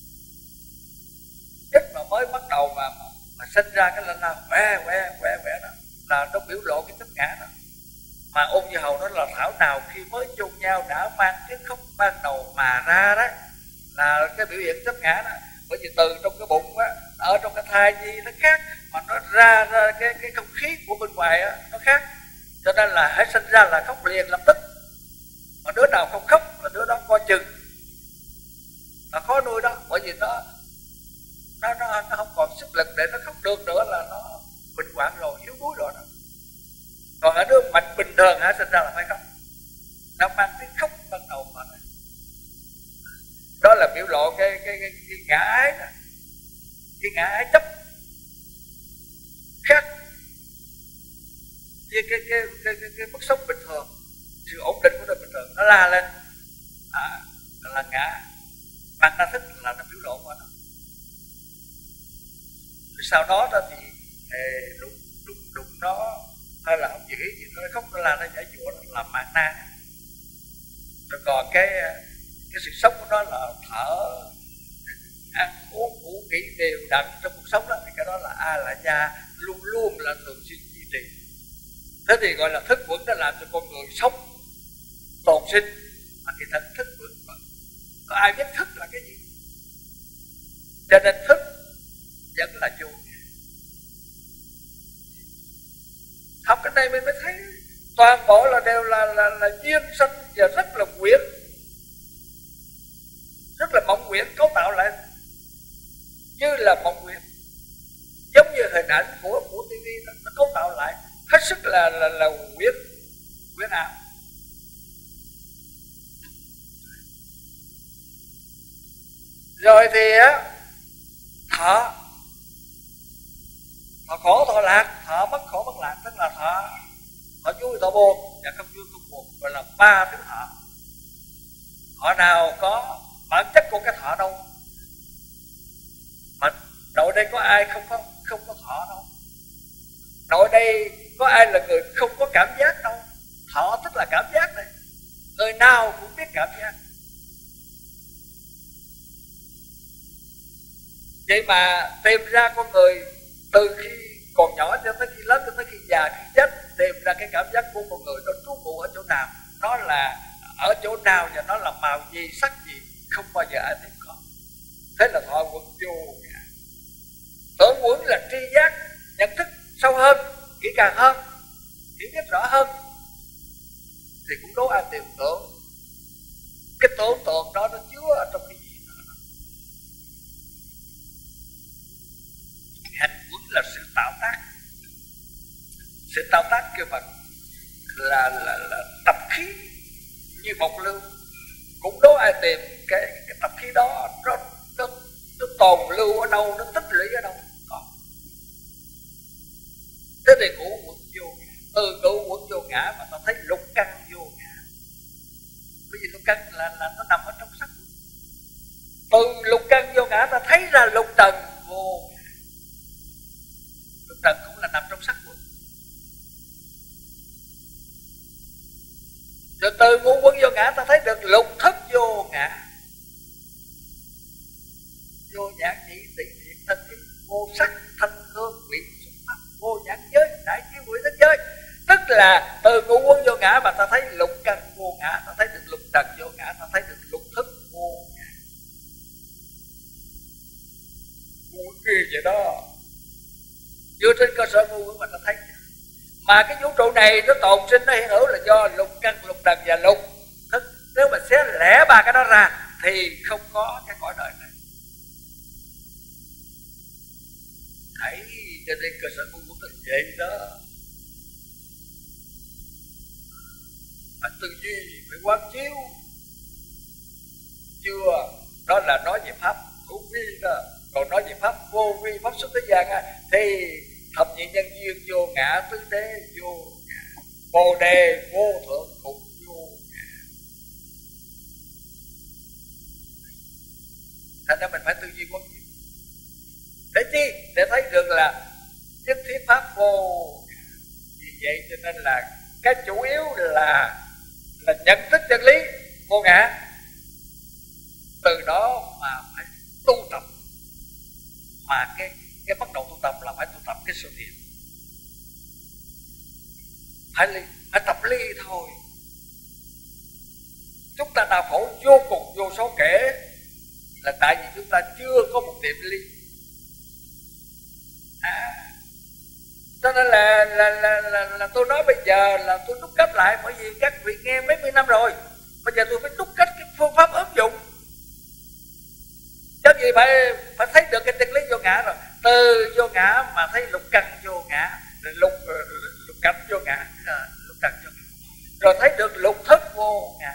Speaker 2: Chất mà mới bắt đầu mà mà, mà sinh ra cái lên nào quẹ quẹ quẹ quẹ đó là nó biểu lộ cái chấp ngã đó. Mà Ôn Như Hầu nói là thảo nào khi mới chôn nhau đã mang cái khóc ban đầu mà ra đó là cái biểu hiện chấp ngã đó. Bởi vì từ trong cái bụng á, ở trong cái thai nhi nó khác, mà nó ra, ra cái cái không khí của bên ngoài á, nó khác. Cho nên là hãy sinh ra là khóc liền lập tức. Mà đứa nào không khóc là đứa đó coi chừng là khó nuôi đó. Bởi vì nó nó, nó, nó không còn sức lực để nó khóc được nữa, là nó bệnh hoạn rồi, yếu đuối rồi đó. Còn ở đứa mạch bình thường hả, sinh ra là phải khóc. Nó mang tiếng khóc ban đầu mà này. Đó là biểu lộ cái, cái, cái, cái ngã ái đó. Cái ngã ái chấp khác với cái, cái, cái, cái, cái mức sống bình thường, sự ổn định của đời bình thường. Nó la lên à, là ngã. Bạn ta thích là nó biểu lộ qua nó. Rồi sau đó đó thì đụng, đụng, đụng nó hay là không giữ gì nó khóc, nó la, nó giải dụa, nó là mạt na. Rồi còn cái cái sự sống của nó là thở, ăn uống, ngủ nghỉ đều đặn trong cuộc sống đó, thì cái đó là a la gia, luôn luôn là thường xuyên duy trì. Thế thì gọi là thức vững, nó làm cho con người sống tồn sinh. Mà kỳ thật thức vững có ai biết thức là cái gì? Cho nên thức vẫn là vô ngã. Học cái này mình mới thấy toàn bộ là đều là là, là duyên sanh và rất là quyển, rất là mộng quyển cấu tạo lại như là mộng quyển, giống như hình ảnh của của tivi đó, nó cấu tạo lại hết sức là là là quyển quyển ảo. Rồi thì á, thọ thọ khổ thọ lạc, thọ bất khổ bất lạc, tức là thọ thọ vui thọ buồn và không vui không buồn, gọi là ba thứ thọ. Thọ nào có bản chất của cái thọ đâu, mà nội đây có ai không có không có thọ đâu, nội đây có ai là người không có cảm giác đâu. Thọ tức là cảm giác này, người nào cũng biết cảm giác. Vậy mà tìm ra con người từ khi còn nhỏ cho tới khi lớn, cho tới khi già, khi chết, tìm ra cái cảm giác của con người nó trú ngụ ở chỗ nào, nó là ở chỗ nào và nó là màu gì, sắc gì, không bao giờ ai tìm có. Thế là thọ quẩn vô ngã. Tưởng quẩn là tri giác, nhận thức sâu hơn, kỹ càng hơn, hiểu biết rõ hơn, thì cũng đố ai tìm tưởng. Cái tưởng tượng đó nó chứa ở trong cái gì đó. Hành quẩn là sự tạo tác. Sự tạo tác kêu bằng là, là, là tập khí như bọc lưu. Cũng đố ai tìm cái, cái tập khí đó nó, nó, nó tồn lưu ở đâu, nó tích lũy ở đâu. Còn thế thì ngũ quẩn vô ngã. Từ ngũ quẩn vô ngã mà ta thấy lục căn vô ngã. Bởi vì lục căn là, là nó nằm ở trong sắc. Từ lục căn vô ngã ta thấy ra lục trần vô ngã. Lục trần cũng là nằm trong sắc quẩn. Rồi từ ngũ quẩn vô ngã ta thấy được lục thức vô ngã. Vô nhãn nhĩ tỷ thiện thân ý, vô sắc thanh hương vị xúc pháp, vô nhãn giới đại chiếu quỷ thức giới. Tức là từ ngũ quẩn vô ngã mà ta thấy lục căn vô ngã, ta thấy được lục trần vô ngã, ta thấy được lục thức vô ngã. Ngũ kỳ vậy đó. Dựa trên cơ sở ngũ quẩn mà ta thấy. Mà cái vũ trụ này nó tồn sinh, nó hiện hữu là do lục căn, lục trần và lục thức. Nếu mà xé lẻ ba cái đó ra thì không có cái cõi đời này. Thấy cho nên cơ sở ngũ quẩn là vậy đó. Phải tư duy, phải quán chiếu. Chưa, đó là nói về pháp hữu vi đó. Còn nói về pháp vô vi, pháp xuất thế gian á, thì thập nhị nhân duyên vô ngã, tứ đế vô ngã, bồ đề vô thượng cũng vô ngã. Thành ra mình phải tư duy quán chiếu. Để chi? Để thấy được là nhất thiết pháp vô ngã. Vì vậy cho nên là cái chủ yếu là là nhận thức chân lý vô ngã. Từ đó mà phải tu tập. Mà cái cái bắt đầu tu tập là phải tu tập cái sự thiện. Phải ly, phải tập ly thôi. Chúng ta đau khổ vô cùng vô số kể là tại vì chúng ta chưa có một tiệm ly. À, cho nên là là, là, là là tôi nói bây giờ là tôi đúc kết lại, bởi vì các vị nghe mấy mươi năm rồi. Bây giờ tôi phải đúc kết cái phương pháp ứng dụng. Chắc gì phải phải thấy được cái chân lý vô ngã rồi. Từ vô ngã mà thấy lục căn vô ngã, lục lục cảnh vô ngã, à, lục căn vô ngã. Rồi thấy được lục thức vô ngã.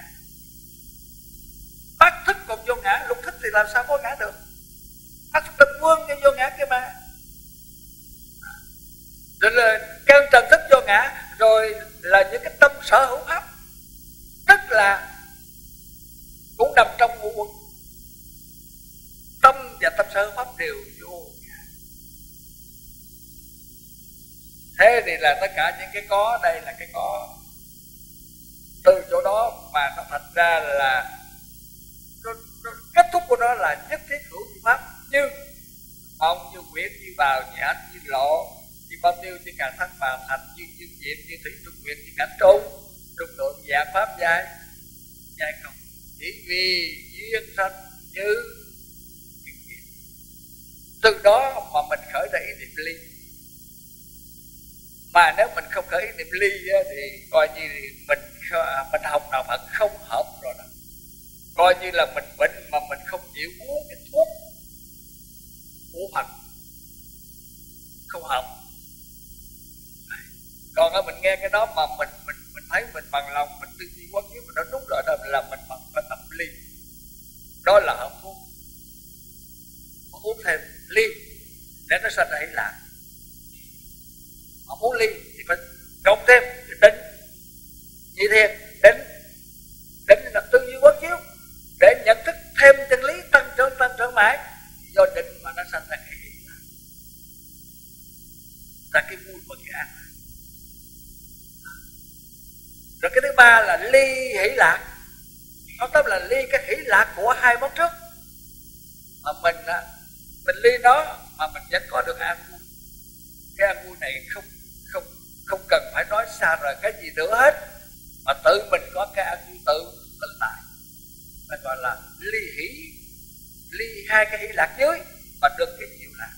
Speaker 2: Bát thức còn vô ngã, lục thức thì làm sao có ngã được? Bát thức là quân cái vô ngã kia mà. Rồi là căn trần thức vô ngã, rồi là những cái tâm sở hữu pháp, tức là cũng nằm trong ngũ quẩn. Tâm và tâm sở hữu pháp đều vô ngã. Thế thì là tất cả những cái có đây là cái có mà nó thành ra là nó, nó, kết thúc của nó là nhất thiết hữu như pháp, như ông, như Nguyễn, như Bào, như Anh, như Lộ, như Bao Tiêu, như Cà Thắt, Bà Thành, như Dương Diệm, như Thủy Trung Nguyệt, như Cảnh Trung, trung độ dạng pháp giai giai không, chỉ vì duyên sanh như như Nguyệt. Từ đó mà mình khởi ra ý niệm ly. Mà nếu mình không khởi ý niệm ly thì coi như mình mình học đạo Phật không hợp rồi đó. Coi như là mình bệnh mà mình không chịu uống cái thuốc của Phật, không hợp. Còn ở mình nghe cái đó mà mình mình mình thấy mình bằng lòng, mình tư duy quán chiếu, mình nói đúng rồi, đó là mình phải tập ly. Đó là hợp thuốc. Mà uống thêm ly để nó sanh ra hỷ lạc. Mà muốn ly thì phải cộng thêm định, nhị thiền, định. Định là tư duy quán chiếu để nhận thức thêm chân lý, tăng trưởng tăng trưởng mãi. Do định mà nó sanh ra cái hỷ lạc, ra cái vui và cái an. Rồi cái thứ ba là ly hỷ lạc. Nó tức là ly cái hỷ lạc của hai món trước. Mà mình mình ly nó mà mình vẫn có được an vui. Cái an vui này không không không cần phải nói xa rời cái gì nữa hết, mà tự mình có cái an vui tự tự tại. Nó gọi là ly hỷ, ly hai cái hỷ lạc dưới mà được cái diệu lạc.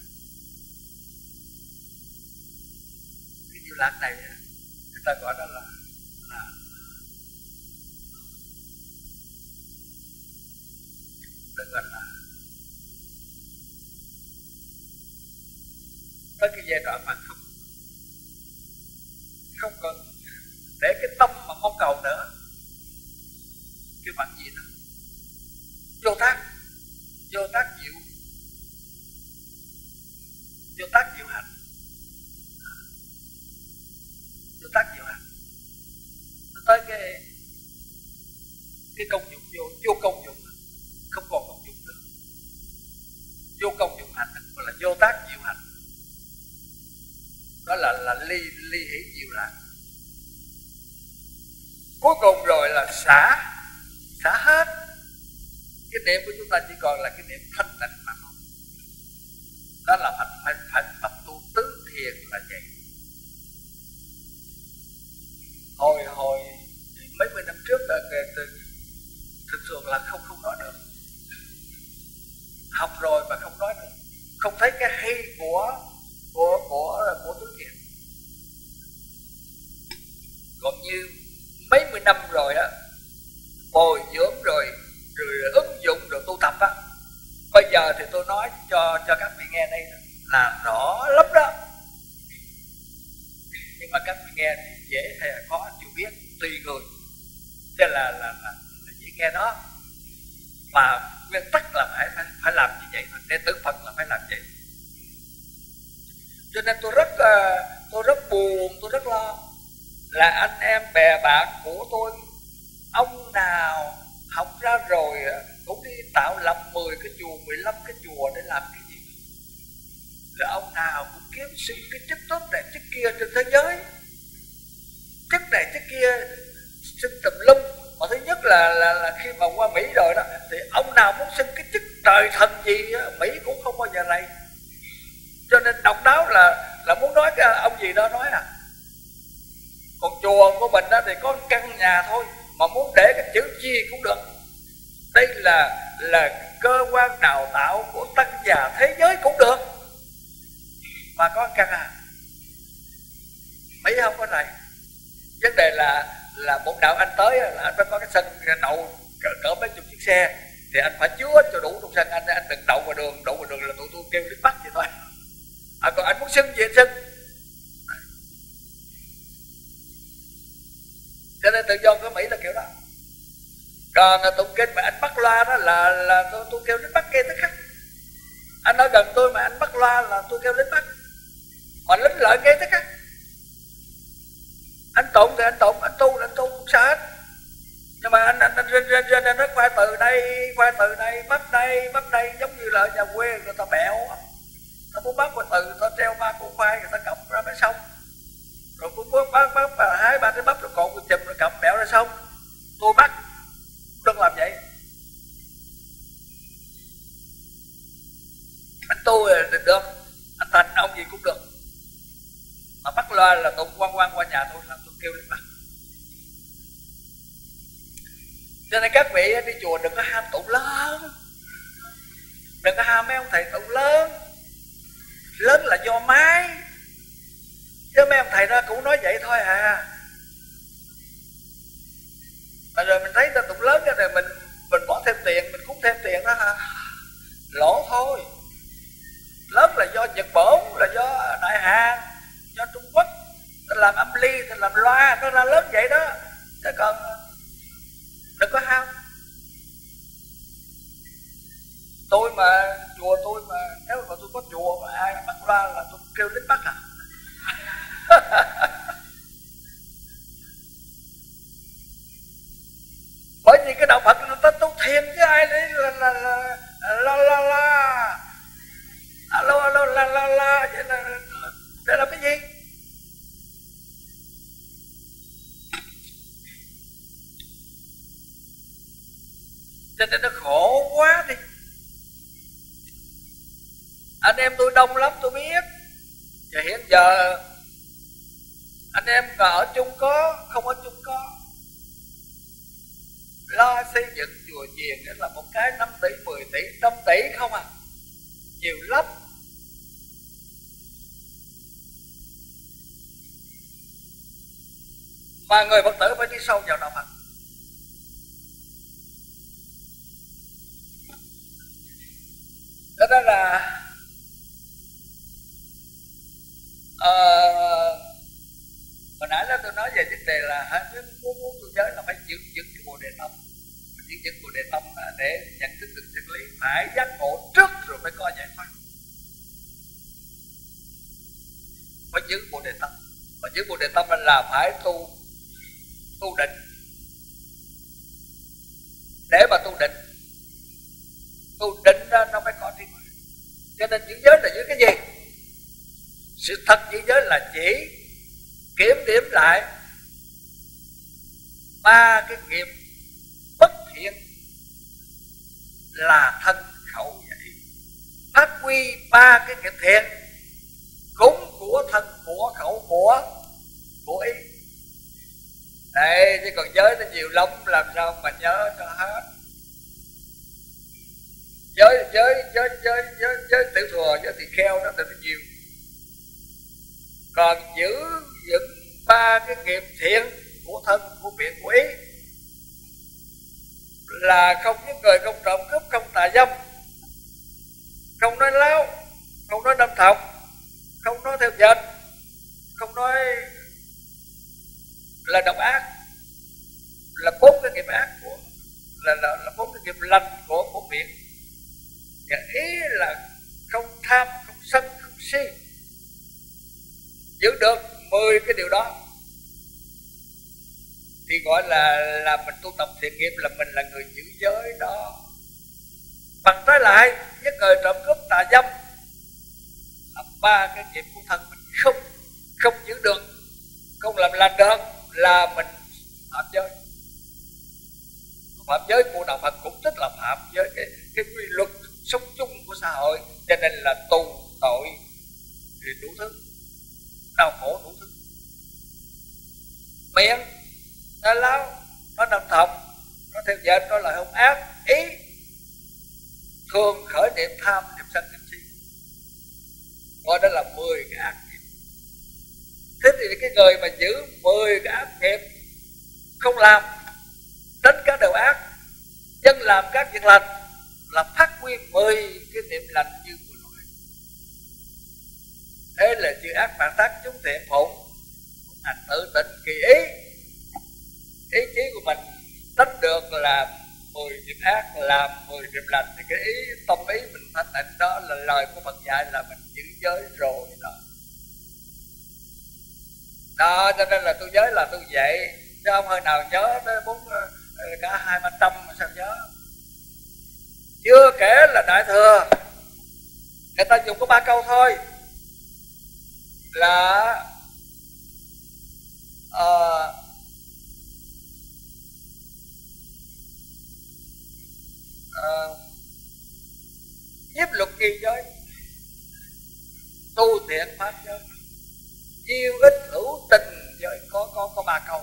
Speaker 2: Cái diệu lạc này người ta gọi đó là là nó gọi là tới cái giai đoạn mà không không còn để cái tâm mà mong cầu nữa. Cái bằng gì đó vô tác, vô tác diệu, vô tác diệu hành, vô tác diệu hành. Nó tới cái cái công dụng vô vô công dụng, không còn công dụng nữa. Vô công dụng hành gọi là vô tác diệu hành. Đó là là ly ly hỷ diệu lạc. Cuối cùng rồi là xả, xả hết. Cái niệm của chúng ta chỉ còn là cái niệm thanh tịnh mà thôi. Đó là phải phải phải tập tu tứ thiền là vậy. Hồi hồi mấy mươi năm trước là thực sự là không không nói được. Học rồi mà không nói được, không thấy cái hay của của của của tứ thiền. Còn như mấy mươi năm rồi á, bồi dưỡng rồi rồi ứng dụng rồi tu tập á, bây giờ thì tôi nói cho cho các vị nghe đây là rõ lắm đó. Nhưng mà các vị nghe thì dễ hay là khó chưa biết, tùy người. Thế là là là, là dễ nghe đó. Mà nguyên tắc là phải phải phải làm như vậy, để tử Phật là phải làm vậy. Cho nên tôi rất tôi rất buồn, tôi rất lo là anh em bè bạn của tôi, ông nào học ra rồi cũng đi tạo lập mười cái chùa, mười lăm cái chùa để làm cái gì? Là ông nào cũng kiếm xin cái chức tốt này chức kia trên thế giới, chức này chức kia xin tùm lum. Mà thứ nhất là là là khi mà qua Mỹ rồi đó, thì ông nào muốn xin cái chức trời thần gì á, Mỹ cũng không bao giờ này. Cho nên độc đáo là là muốn nói cái ông gì đó nói à. Còn chùa của mình đó thì có căn nhà thôi, mà muốn để cái chữ gì cũng được. Đây là là cơ quan đào tạo của tăng già thế giới cũng được, mà có căn à. Mỹ không có này. Vấn đề là là một đạo anh tới là anh phải có cái sân đậu cỡ, cỡ mấy chục chiếc xe, thì anh phải chứa cho đủ trong sân. Anh anh đừng đậu vào đường, đậu vào đường là tụi tôi kêu đến bắt vậy thôi. À, còn anh muốn xưng gì anh xưng. Cho nên tự do của Mỹ là kiểu đó. Còn tụng kinh mà anh bắt loa đó là là tôi, tôi kêu đến bắt nghe tức khắc. Anh nói gần tôi mà anh bắt loa là tôi kêu đến bắt. Mà lính lợi nghe tức khắc. Anh tụng thì anh tụng, anh tu thì anh tu không sao hết. Nhưng mà anh anh anh rên rên rên anh nói khoai từ đây, khoai từ đây, bắp đây, bắp đây, giống như là ở nhà quê người ta bẹo. Ta muốn bắt khoai từ, ta treo ba củ khoai người ta cọc ra mới xong. Rồi cũng muốn bắt bắt hái ba cái bắp rồi cột rồi chùm rồi cọc bẹo ra xong. Tôi bắt nhà tôi là tôi kêu lên mặt. Cho nên các vị đi chùa đừng có ham tụng lớn, đừng có ham mấy ông thầy tụng lớn. Lớn là do máy, chứ mấy ông thầy ra cũng nói vậy thôi à. Mà rồi mình thấy ta tụng lớn cái này mình mình bỏ thêm tiền, mình cúng thêm tiền đó hả? Lỗ thôi. Lớn là do Nhật Bản, là do Đại Hàn, do Trung Quốc, ta làm âm ly, ta làm loa, nó ra lớn vậy đó. Chứ còn đừng có ham. Tôi mà chùa tôi mà nếu mà tôi có chùa mà ai bắt loa là tôi kêu lính bắt à. Bởi vì cái đạo Phật người ta tu thiền chứ ai đấy là là là la la la alo alo la la la vậy là để làm cái gì? Cho nên nó khổ quá đi. Anh em tôi đông lắm tôi biết. Và hiện giờ anh em ở chung có, không ở chung có. Lo xây dựng chùa chiền để là một cái năm tỷ, mười tỷ, trăm tỷ không à. Nhiều lắm. Mà người Phật tử phải đi sâu vào đạo Phật. Đó, đó là uh, hồi nãy đó tôi nói về vấn đề là hả, muốn muốn tu giới là phải giữ giữ cái bồ đề tâm. Mình giữ giữ bồ đề tâm để nhận thức được chân lý, phải giác ngộ trước rồi mới có giải thoát. Phải giữ bồ đề tâm. Và giữ bồ đề tâm là phải tu tu định. Để mà tu định, tu định ra nó mới có trí huệ. Cho nên giữ giới là giữ cái gì? Sự thật giữ giới là chỉ kiểm điểm lại ba cái nghiệp bất thiện là thân khẩu vậy, phát huy ba cái nghiệp thiện cũng của thân, của khẩu, của của ý. Đây, chứ còn giới nó nhiều lắm, làm sao mà nhớ cho hết. Giới giới giới giới giới giới tiểu thừa, giới tỳ kheo đó thì nó nhiều. Còn giữ những ba cái nghiệp thiện của thân, của miệng, của ý là không giết người, không trộm cướp, không tà dâm, không nói láo, không nói đâm thọc, không nói theo dệt, không nói là độc ác, là bốn cái nghiệp ác của là là, là bốn cái nghiệp lành của của miệng. Và ý là không tham, không sân, không si. Giữ được mười cái điều đó thì gọi là là mình tu tập thiện nghiệp, là mình là người giữ giới đó. Bằng trái lại, giết người, trộm cướp, tà dâm là ba cái nghiệp của thân mình không không giữ được, không làm lành được, là mình phạm giới. Phạm giới của đạo Phật cũng tức là phạm giới cái cái quy luật sống chung của xã hội. Cho nên là tù tội thì đủ thứ, đau khổ đủ thứ. Miệng nó láo, nó đâm thọc, nó theo dệt, nó là hung ác. Ý thường khởi niệm tham, niệm sân, niệm si, gọi đó là mười cái ác nghiệp. Thế thì cái người mà giữ mười cái ác nghiệp, không làm, tránh các điều ác, dân làm các việc lành, là phát huy mười cái niệm lành như vừa nói. Thế là chữ ác bản tác chúng thiện phụng, hành tự tịnh kỳ ý. Ý chí của mình tránh được là mười niệm ác, làm mười niệm lành, thì cái ý tâm ý mình thanh tịnh đó là lời của Phật dạy, là mình giữ giới rồi đó. Đó, cho nên là tu giới là tu vậy, chứ không hơi nào nhớ tới bốn cả hai ba trăm sao nhớ. Chưa kể là Đại Thừa, người ta dùng có ba câu thôi là uh, uh, nhiếp luật nghi giới, tu thiện pháp giới, yêu ích hữu tình giới, ba câu.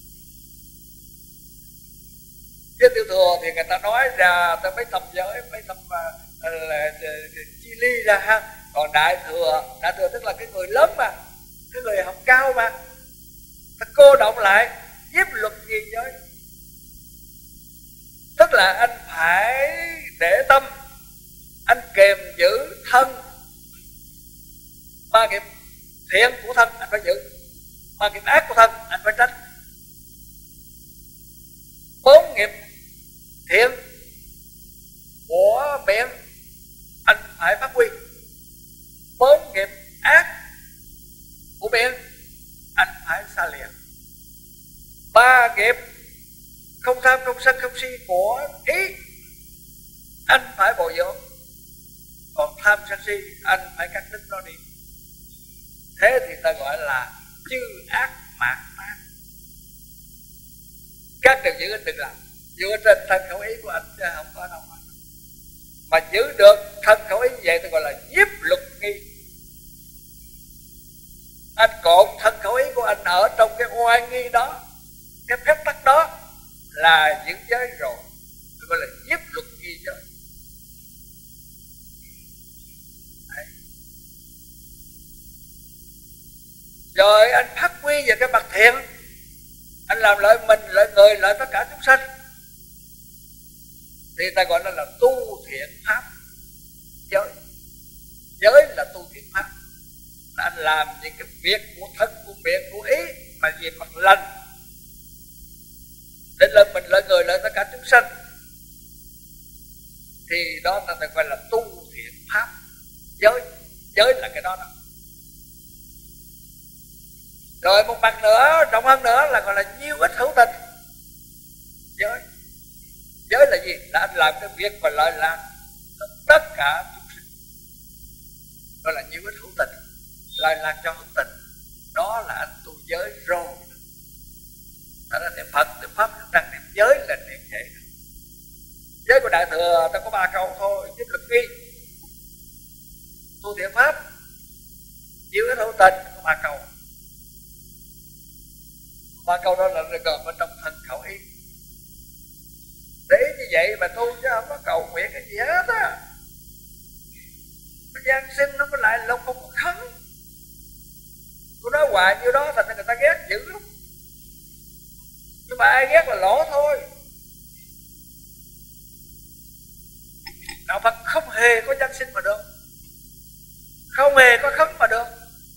Speaker 2: Chứ Tiểu Thừa thì người ta nói ra tới mấy tầm giới, mấy tầm uh, là, chi ly ra ha. Còn Đại Thừa, Đại Thừa tức là cái người lớn mà, cái người học cao mà, ta cô động lại nhiếp luật ghi giới. Tức là anh phải để tâm, anh kềm giữ thân, ba nghiệp thiện của thân anh phải giữ, ba nghiệp ác của thân anh phải tránh. Bốn nghiệp thiện của miệng anh phải phát huy, bốn nghiệp ác của miệng anh phải xa lìa. Ba nghiệp không tham không sân không si của ý anh phải bồi dưỡng, còn tham sân si anh phải cắt đứt nó đi. Thế thì ta gọi là chư ác mạt tác. Các điều giữ anh đừng làm, dựa trên thân khẩu ý của anh chứ không có đâu. Mà giữ được thân khẩu ý như vậy ta gọi là nhiếp luật nghi. Anh cột thân khẩu ý của anh ở trong cái oai nghi đó, cái phép tắc đó là giữ giới rồi, ta gọi là nhiếp luật nghi giới. Đấy. Rồi anh phát huy về cái mặt thiện, anh làm lợi mình, lợi người, lợi tất cả chúng sanh, thì ta gọi nó là tu thiện pháp giới. Giới là tu thiện pháp, là anh làm những cái việc của thân, của miệng, của ý mà về mặt lành, để lợi mình, lợi người, lợi tất cả chúng sanh, thì đó ta gọi là tu thiện pháp giới. Giới là cái đó đó. Rồi một mặt nữa, rộng hơn nữa là gọi là nhiêu ích hữu tình giới. Giới là gì? Là anh làm cái việc và lợi lạc cho tất cả chúng sinh, đó là nhiêu ích hữu tình, lợi lạc cho hữu tình. Đó là anh tu giới rồi. Đó là niệm Phật, niệm Pháp, đang niệm giới là niệm vậy. Giới của Đại Thừa ta có ba câu thôi: nhiếp luật nghi, tu thiện pháp, nhiêu ích hữu tình, có ba câu. Ba câu đó là gồm ở trong thân khẩu ý. Để như vậy mà tu chứ không có cầu nguyện cái gì hết á. Cái gian sinh nó có lại lâu không có khấn. Tôi nói hoài nhiêu đó thành người ta ghét dữ lắm. Nhưng mà ai ghét là lỗ thôi. Đạo Phật không hề có gian sinh mà được, không hề có khấn mà được.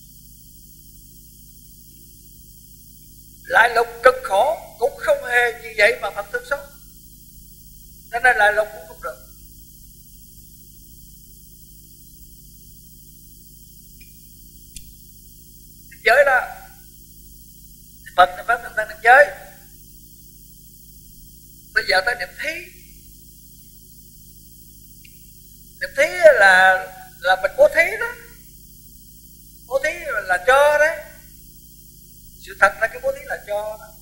Speaker 2: Lại lục cực khổ cũng không hề như vậy mà Phật thương xót. Cho nên lại lục cũng không được. Giới đó, Phật Pháp chúng ta niệm giới. Bây giờ ta niệm thí. Niệm thí là là mình bố thí đó. Bố thí là cho đấy. Sự thật là cái bố thí là cho đó,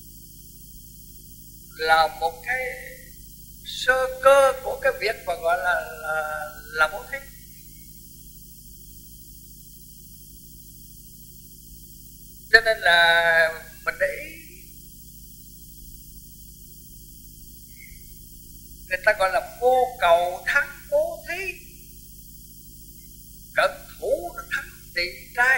Speaker 2: là một cái sơ cơ của cái việc mà gọi là là, là bố thí. Cho nên là mình để ý, người ta gọi là vô cầu thắng bố thí, cận thủ được thắng tỳ trai.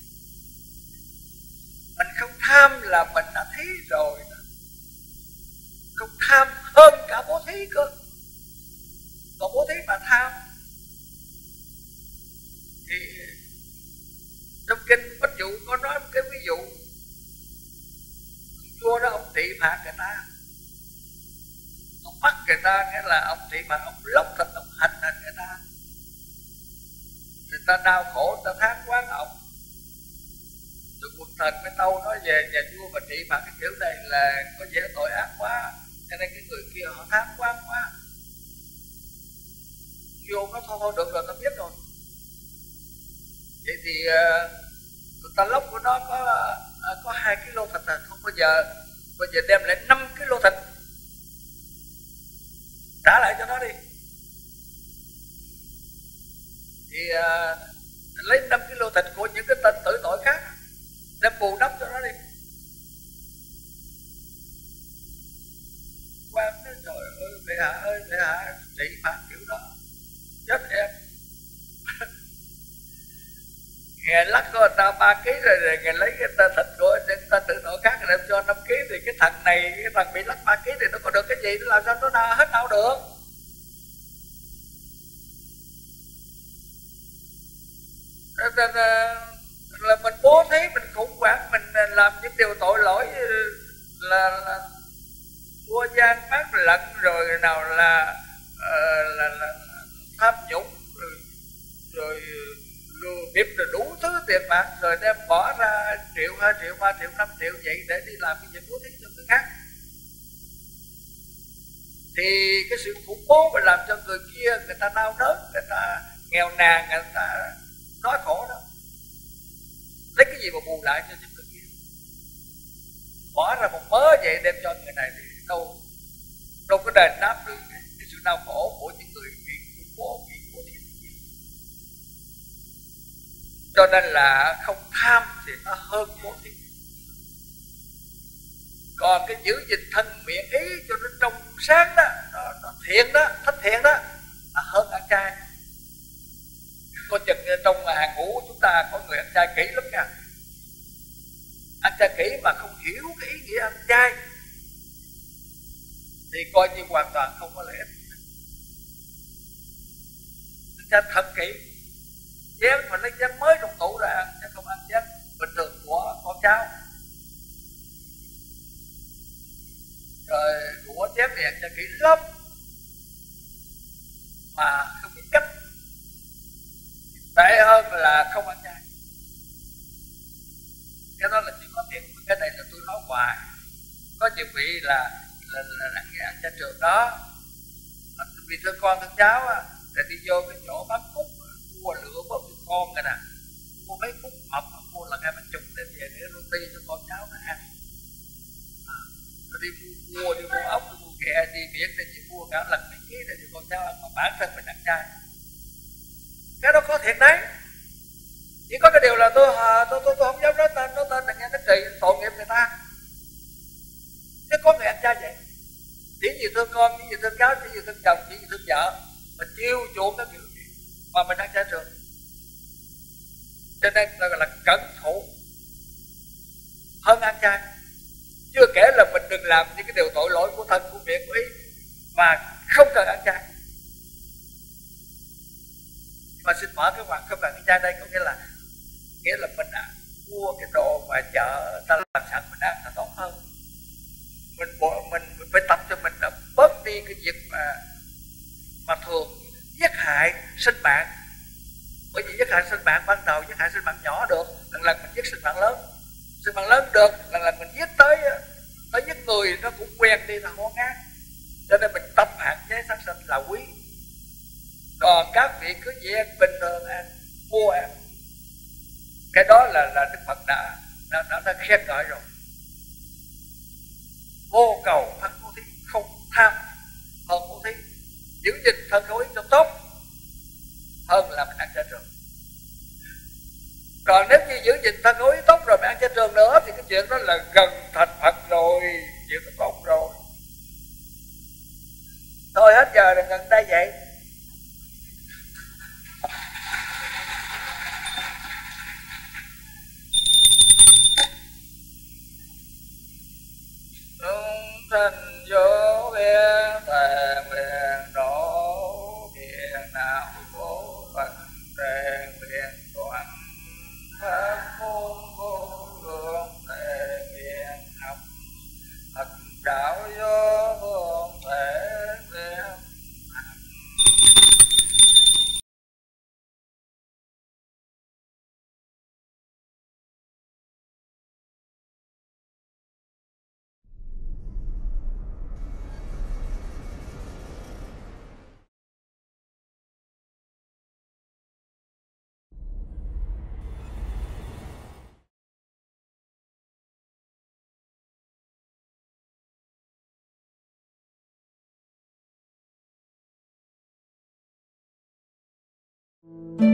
Speaker 2: Mình không tham là mình đã thí rồi, không tham hơn cả bố thí cơ. Còn bố thí mà tham thì trong kinh Bách Dụ có nói một cái ví dụ. Ông vua đó ông trị phạt người ta, ông bắt người ta, nghĩa là ông trị phạt, ông lóc thịt, ông hành hành người ta, người ta đau khổ, người ta than quán ông. Rồi quần thần mới tâu nói về nhà vua mà trị phạt cái kiểu này là có vẻ tội ác quá, cho nên cái người kia họ than quán quá. Vua nói thôi thôi được rồi, ta biết rồi. Vậy thì người ta lóc của nó có có hai ki lô thịt à, không bao giờ bây giờ đem lại năm ki lô thịt trả lại cho nó đi. Thì uh, lấy năm ki lô thịt của những cái tên tử tội khác đem bù đắp cho nó đi. nói, trời ơi bệ hạ ơi, bệ hạ trị phạt kiểu đó chết em. Ngài lắc của người ta ba ký rồi, rồi ngài lấy người ta thịt của người ta tự nội khác đem cho năm ký, thì cái thằng này, cái thằng bị lắc ba ký thì nó có được cái gì, nó làm sao nó đau hết đau được. Nên là mình bố thí, mình khủng hoảng, mình làm những điều tội lỗi là, là vua gian bác lận, rồi nào là uh, là, là tham nhũng, rồi, rồi lừa bịp, rồi đủ thứ tiền bạc, rồi đem bỏ ra triệu, hai triệu, ba triệu, năm triệu vậy để đi làm cái việc bố thí cho người khác. Thì cái sự khủng bố mà làm cho người kia người ta nao nớt, người ta nghèo nàn, người ta nói khổ đó, lấy cái gì mà bù lại cho những người kia? Bỏ ra một mớ vậy đem cho người này thì đâu đâu có đền đáp được cái, cái sự đau khổ của những người bị khủng bố, bị bố thí. Cho nên là không tham thì nó hơn bố thí. Còn cái giữ gìn thân miệng ý cho nó trong sáng đó, nó, nó thiện đó, thích thiện đó, là hơn ăn chay. Coi chừng trong hàng ngũ chúng ta có người ăn chay kỹ lắm nha. Ăn chay kỹ mà không hiểu cái ý nghĩa ăn chay thì coi như hoàn toàn không có lợi ích. Ăn chay thật kỹ, chén mà lấy chén mới trong tủ ra ăn, chứ không ăn chén bình thường của con cháu. Rồi đũa chén thì ăn chay kỹ lắm mà không biết cách, tệ hơn là không ăn chay. Cái đó là chỉ có tiền, cái này là tôi nói hoài. Có nhiều vị là là là, là ăn chay trường đó, vì thương con thương cháu á, để đi vô cái chỗ bán cúc mua lựa bớt cho con cái nè, mua mấy cúc mập, mua là hai ba chục đem về để roti cho con cháu nó ăn. À, rồi đi mua, mua đi mua ốc, đi mua kè, đi biển để chỉ mua cả lần mấy ký để cho con cháu ăn, mà bản thân mình ăn chay. Cái đó có thiệt đấy. Chỉ có cái điều là tôi à, tôi, tôi tôi không dám nói tên, nói tên là nghe nó trị tội nghiệp người ta. Chứ có người ăn chay vậy, chỉ vì thương con, chỉ vì thương cháu, chỉ vì thương chồng, chỉ vì thương vợ mà chiêu chuộng cái kiểu gì mà mình ăn chay trường. Cho nên là, là cẩn thụ hơn ăn chay. Chưa kể là mình đừng làm những cái điều tội lỗi của thân, của miệng, của ý mà không cần ăn chay. Mà xin mở cái ngoặt không cần ăn chay đây có nghĩa là nghĩa là mình đã mua cái đồ mà chợ ta làm sẵn mình ăn là tốt hơn. Mình mình, mình phải tập cho mình là bớt đi cái việc mà mà thường giết hại sinh mạng. Bởi vì giết hại sinh mạng ban đầu, giết hại sinh mạng nhỏ được, lần lần mình giết sinh mạng lớn. Sinh mạng lớn được, lần lần mình giết tới tới giết người nó cũng quen đi là hoang ác. Cho nên mình tập hạn chế sát sinh là quý. Còn các vị cứ dễ ăn bình thường ăn, mua ăn, cái đó là là Đức Phật đã đã, đã, đã khen ngợi rồi. Vô cầu thân bố thí, không tham hơn bố thí, giữ gìn thân khẩu ý cho tốt hơn là mình ăn chay trường. Còn nếu như giữ gìn thân khẩu ý tốt rồi mình ăn chay trường nữa thì cái chuyện đó là gần thành Phật rồi, chuyện đó tốt rồi. Thôi hết giờ là gần đây vậy. Thành vô biên thèm nguyện đổ biên nào vô phận thèm nguyện toàn pháp môn vô lượng thèm nguyện học thật đạo vô phương thèm nguyện.
Speaker 3: Thank you.